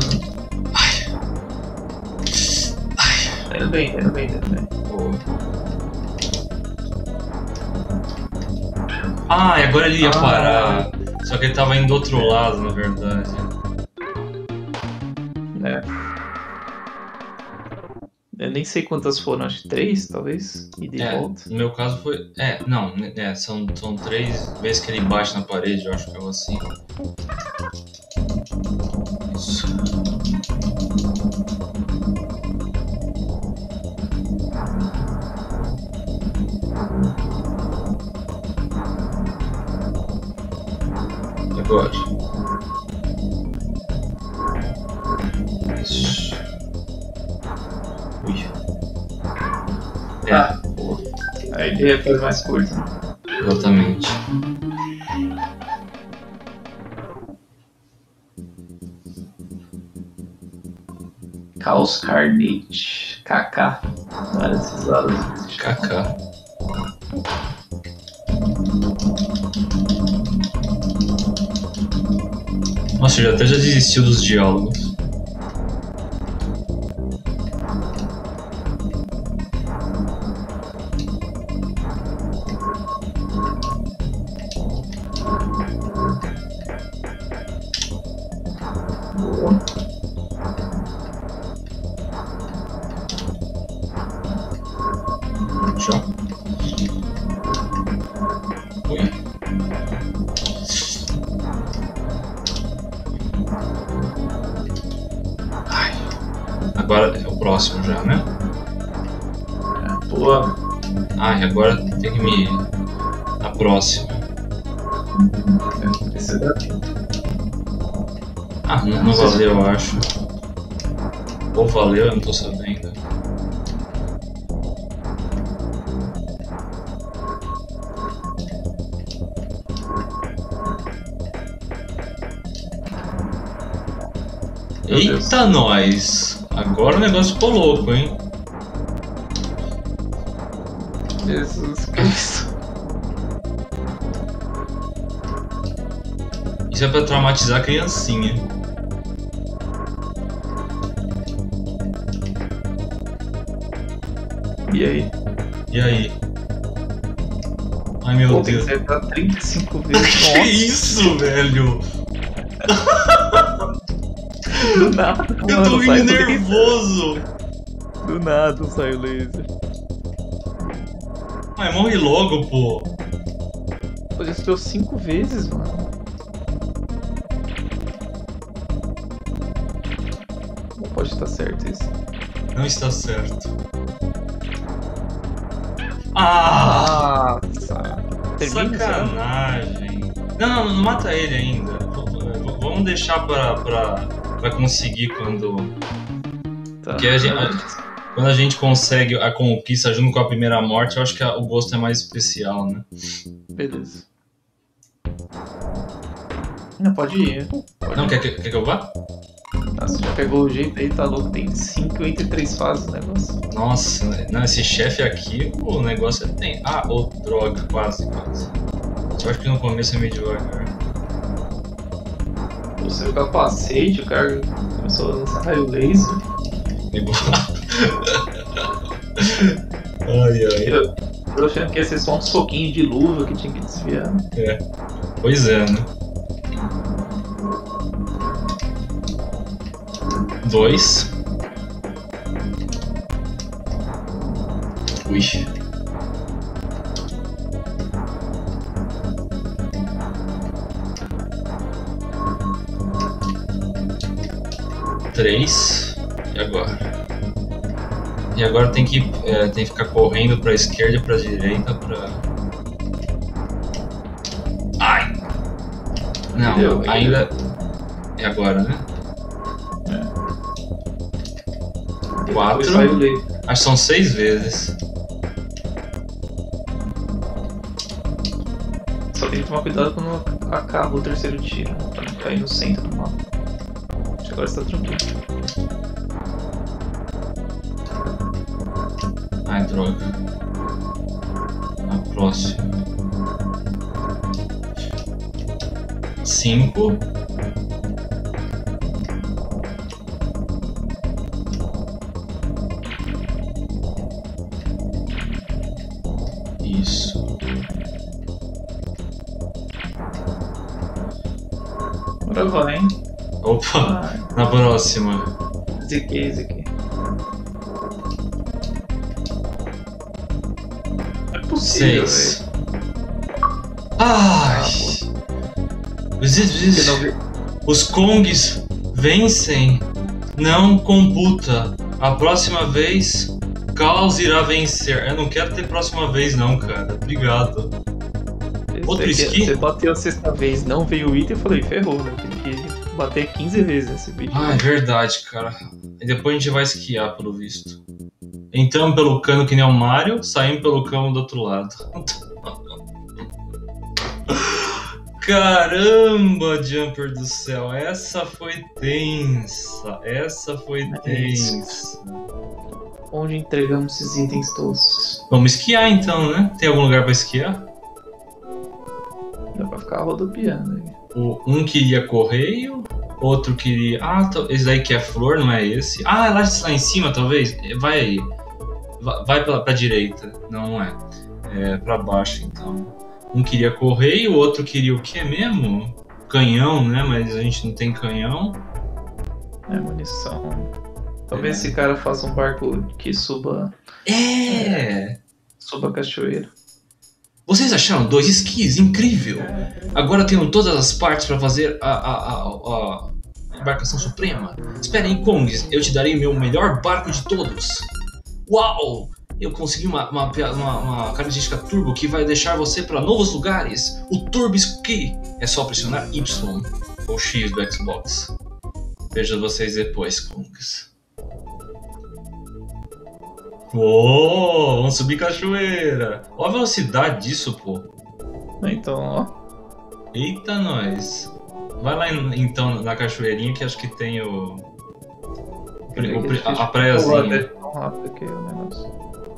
Tá indo bem, tá indo bem, tá indo bem. Boa. Ah, e agora ele ia Ah. parar. Só que ele tava indo do outro lado, na verdade. É. Eu nem sei quantas foram, acho que três, talvez, e de É, volta. no meu caso foi. É, não, é, são, são três vezes que ele bate na parede, eu acho que é assim. Isso. E agora? Isso. Ui. É, Ah, boa. Aí ele faz mais coisa. Né? exatamente. Chaos Carnage. K K. Várias risadas. Kaká. Nossa, eu até já desistiu dos diálogos. Já. Oi. Ai. Agora é o próximo já, né? É, boa. Ai, agora tem que me... A próxima. É, esse daqui. Ah, não, não valeu, eu acho. Ou valeu, eu não tô sabendo. Meu Deus. Eita, nós! Agora o negócio ficou louco, hein? Jesus Cristo. Isso é pra traumatizar a criancinha. E aí? E aí? Ai, meu Pô, tem que Deus. acertar trinta e cinco vezes. Que isso, velho? Do nada. Eu mano, tô sai indo laser. nervoso. Do nada sai o laser. Ai, morre logo, pô. Pô, já estourou cinco vezes, mano. Não pode estar certo isso. Não está certo. Ah! Nossa. Termina, será? Sacanagem. Não, não, não mata ele ainda. V- v- Vamos deixar pra, pra, pra conseguir quando. Tá. Porque a gente, a- quando a gente consegue a conquista junto com a primeira morte, eu acho que a- o gosto é mais especial, né? Beleza. Não, pode ir. Pode Não, ir. quer, que- quer que eu vá? Ah, você já pegou o jeito aí, tá louco. Tem cinco entre três fases o negócio. Nossa, não, esse chefe aqui, o negócio é tem. Ah, ô, droga, quase, quase. Eu acho que no começo é meio devagar. Você viu o capacete, o cara começou a lançar raio laser. Igual. Ai, ai. Eu, eu achando que ia ser só um soquinho de luva que tinha que desviar. Pois é, né? Dois. Ui. Três. E agora? E agora tem que, é, tem que ficar correndo pra esquerda e pra direita pra... Ai! Não, Deu, ainda... É agora, né? Quatro. Depois raio laser. Acho que são seis vezes. Só tem que tomar cuidado quando acaba o terceiro tiro, pra não cair no centro do mapa. Acho que agora está tranquilo. Ai, droga. A próxima. Cinco. Isso. Agora vai, hein? Opa, Ah, na próxima. ziquei, ziquei. É possível, Seis. velho. Ai. Os, Porque não os, vi- os Kongs vencem. Não computa. A próxima vez, Caos irá vencer. Eu não quero ter próxima vez, não, cara. Obrigado. Outro Você- skin? Você bateu a sexta vez, não veio o item, eu falei, ferrou, né? Tem que bater quinze vezes nesse bicho. Ah, é verdade, cara. E depois a gente vai esquiar, pelo visto. Entramos pelo cano que nem o Mario, saímos pelo cano do outro lado. Caramba, Jumper do céu, essa foi tensa. Essa foi tensa. Onde entregamos esses itens todos? Vamos esquiar então, né? Tem algum lugar pra esquiar? Dá pra ficar rodopiando aí. O um queria correio, Outro queria... Ah, esse daí que é flor, não é esse? Ah, é lá, lá em cima, talvez? Vai aí. Vai, vai pra, pra direita. Não, não é. É pra baixo, então. Um queria correr e o outro queria o quê mesmo? Canhão, né? Mas a gente não tem canhão. É, munição. Talvez é. Esse cara faça um barco que suba... É! Suba a cachoeira. Vocês acharam dois esquis? Incrível! Agora tenho todas as partes para fazer a, a, a, a embarcação suprema. Esperem, Kongs, eu te darei meu melhor barco de todos. Uau! Eu consegui uma, uma, uma, uma característica turbo que vai deixar você para novos lugares. O Turbo Ski. É só pressionar Y ou X do Xbox. Vejo vocês depois, Kongs. Uou, vamos subir cachoeira. Olha a velocidade disso, pô. Então, ó. Eita, nós. Vai lá então na cachoeirinha que acho que tem o... o, o a, a praiazinha. Tão rápido aqui o negócio.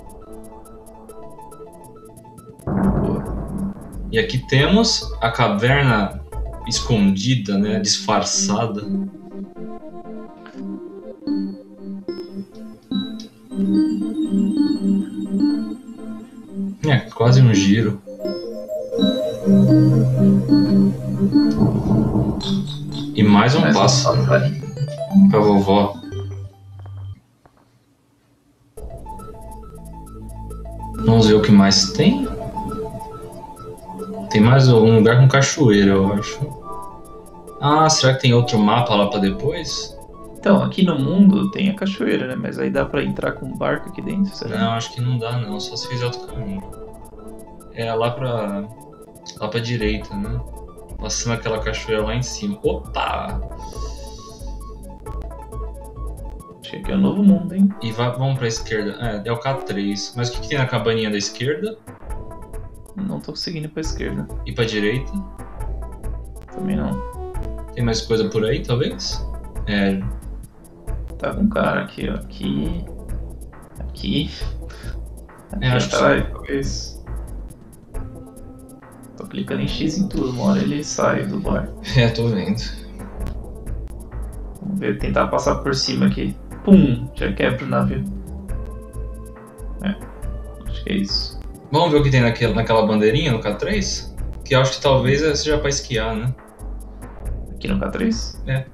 E aqui temos a caverna escondida, né? Disfarçada. É, quase um giro. E mais um mais passo um pra vovó. Vamos ver o que mais tem. Tem mais um lugar com cachoeira, eu acho. Ah, será que tem outro mapa lá pra depois? Então, aqui no mundo tem a cachoeira, né? Mas aí dá pra entrar com um barco aqui dentro, será? Não, acho que não dá não, só se fizer outro caminho. É lá pra... lá pra direita, né? Passando aquela cachoeira lá em cima. Opa! Acho que aqui é o novo mundo, hein? E vai, vamos pra esquerda. É, é o K três. Mas o que, que tem na cabaninha da esquerda? Não tô conseguindo ir pra esquerda. E pra direita? Também não. Tem mais coisa por aí, talvez? É... Tá com um cara aqui, ó. Aqui. Aqui. Aqui é, acho atrás, talvez. Tô clicando em X em tudo, uma hora ele sai do bar. É, tô vendo. Vamos ver, tentar passar por cima aqui. Pum! Já quebra o navio. É, acho que é isso. Vamos ver o que tem naquela, naquela bandeirinha no K três? Que eu acho que talvez seja pra esquiar, né? Aqui no K três? É.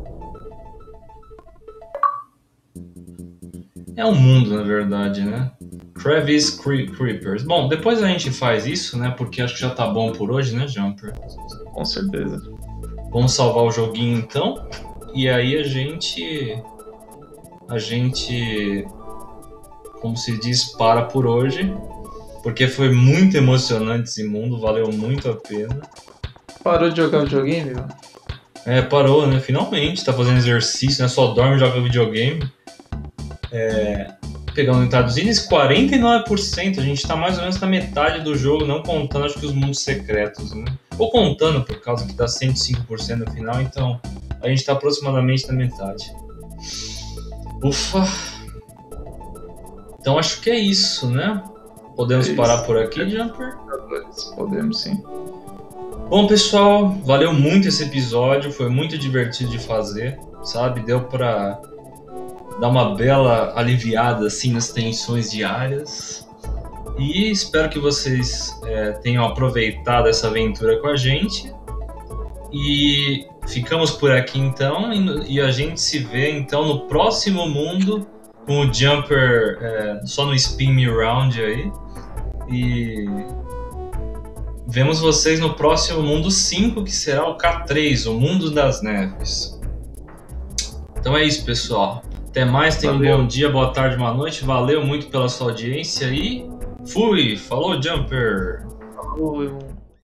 É um mundo, na verdade, né? Travis Cre Creepers. Bom, depois a gente faz isso, né? Porque acho que já tá bom por hoje, né, Jumper? Com certeza. Vamos salvar o joguinho, então. E aí a gente... A gente... Como se diz, para por hoje. Porque foi muito emocionante esse mundo, valeu muito a pena. Parou de jogar videogame, velho? É, parou, né? Finalmente, tá fazendo exercício, né? Só dorme e joga videogame. É, pegando traduzindo, quarenta e nove por cento, a gente tá mais ou menos na metade do jogo, não contando, acho que os mundos secretos, né? Ou contando, por causa que dá cento e cinco por cento no final, então a gente tá aproximadamente na metade. Ufa! Então acho que é isso, né? Podemos é parar por aqui, Jumper? Podemos, sim. Bom, pessoal, valeu muito esse episódio, foi muito divertido de fazer, sabe? Deu pra dar uma bela aliviada assim nas tensões diárias. E espero que vocês é, tenham aproveitado essa aventura com a gente. E ficamos por aqui então, e a gente se vê então no próximo mundo com o Jumper é, só no Spin Me Round aí. E vemos vocês no próximo mundo cinco, que será o K três, o Mundo das Neves. Então é isso, pessoal. Até mais, tenham um bom dia, boa tarde, boa noite. Valeu muito pela sua audiência e fui! Falou, Jumper! Falou,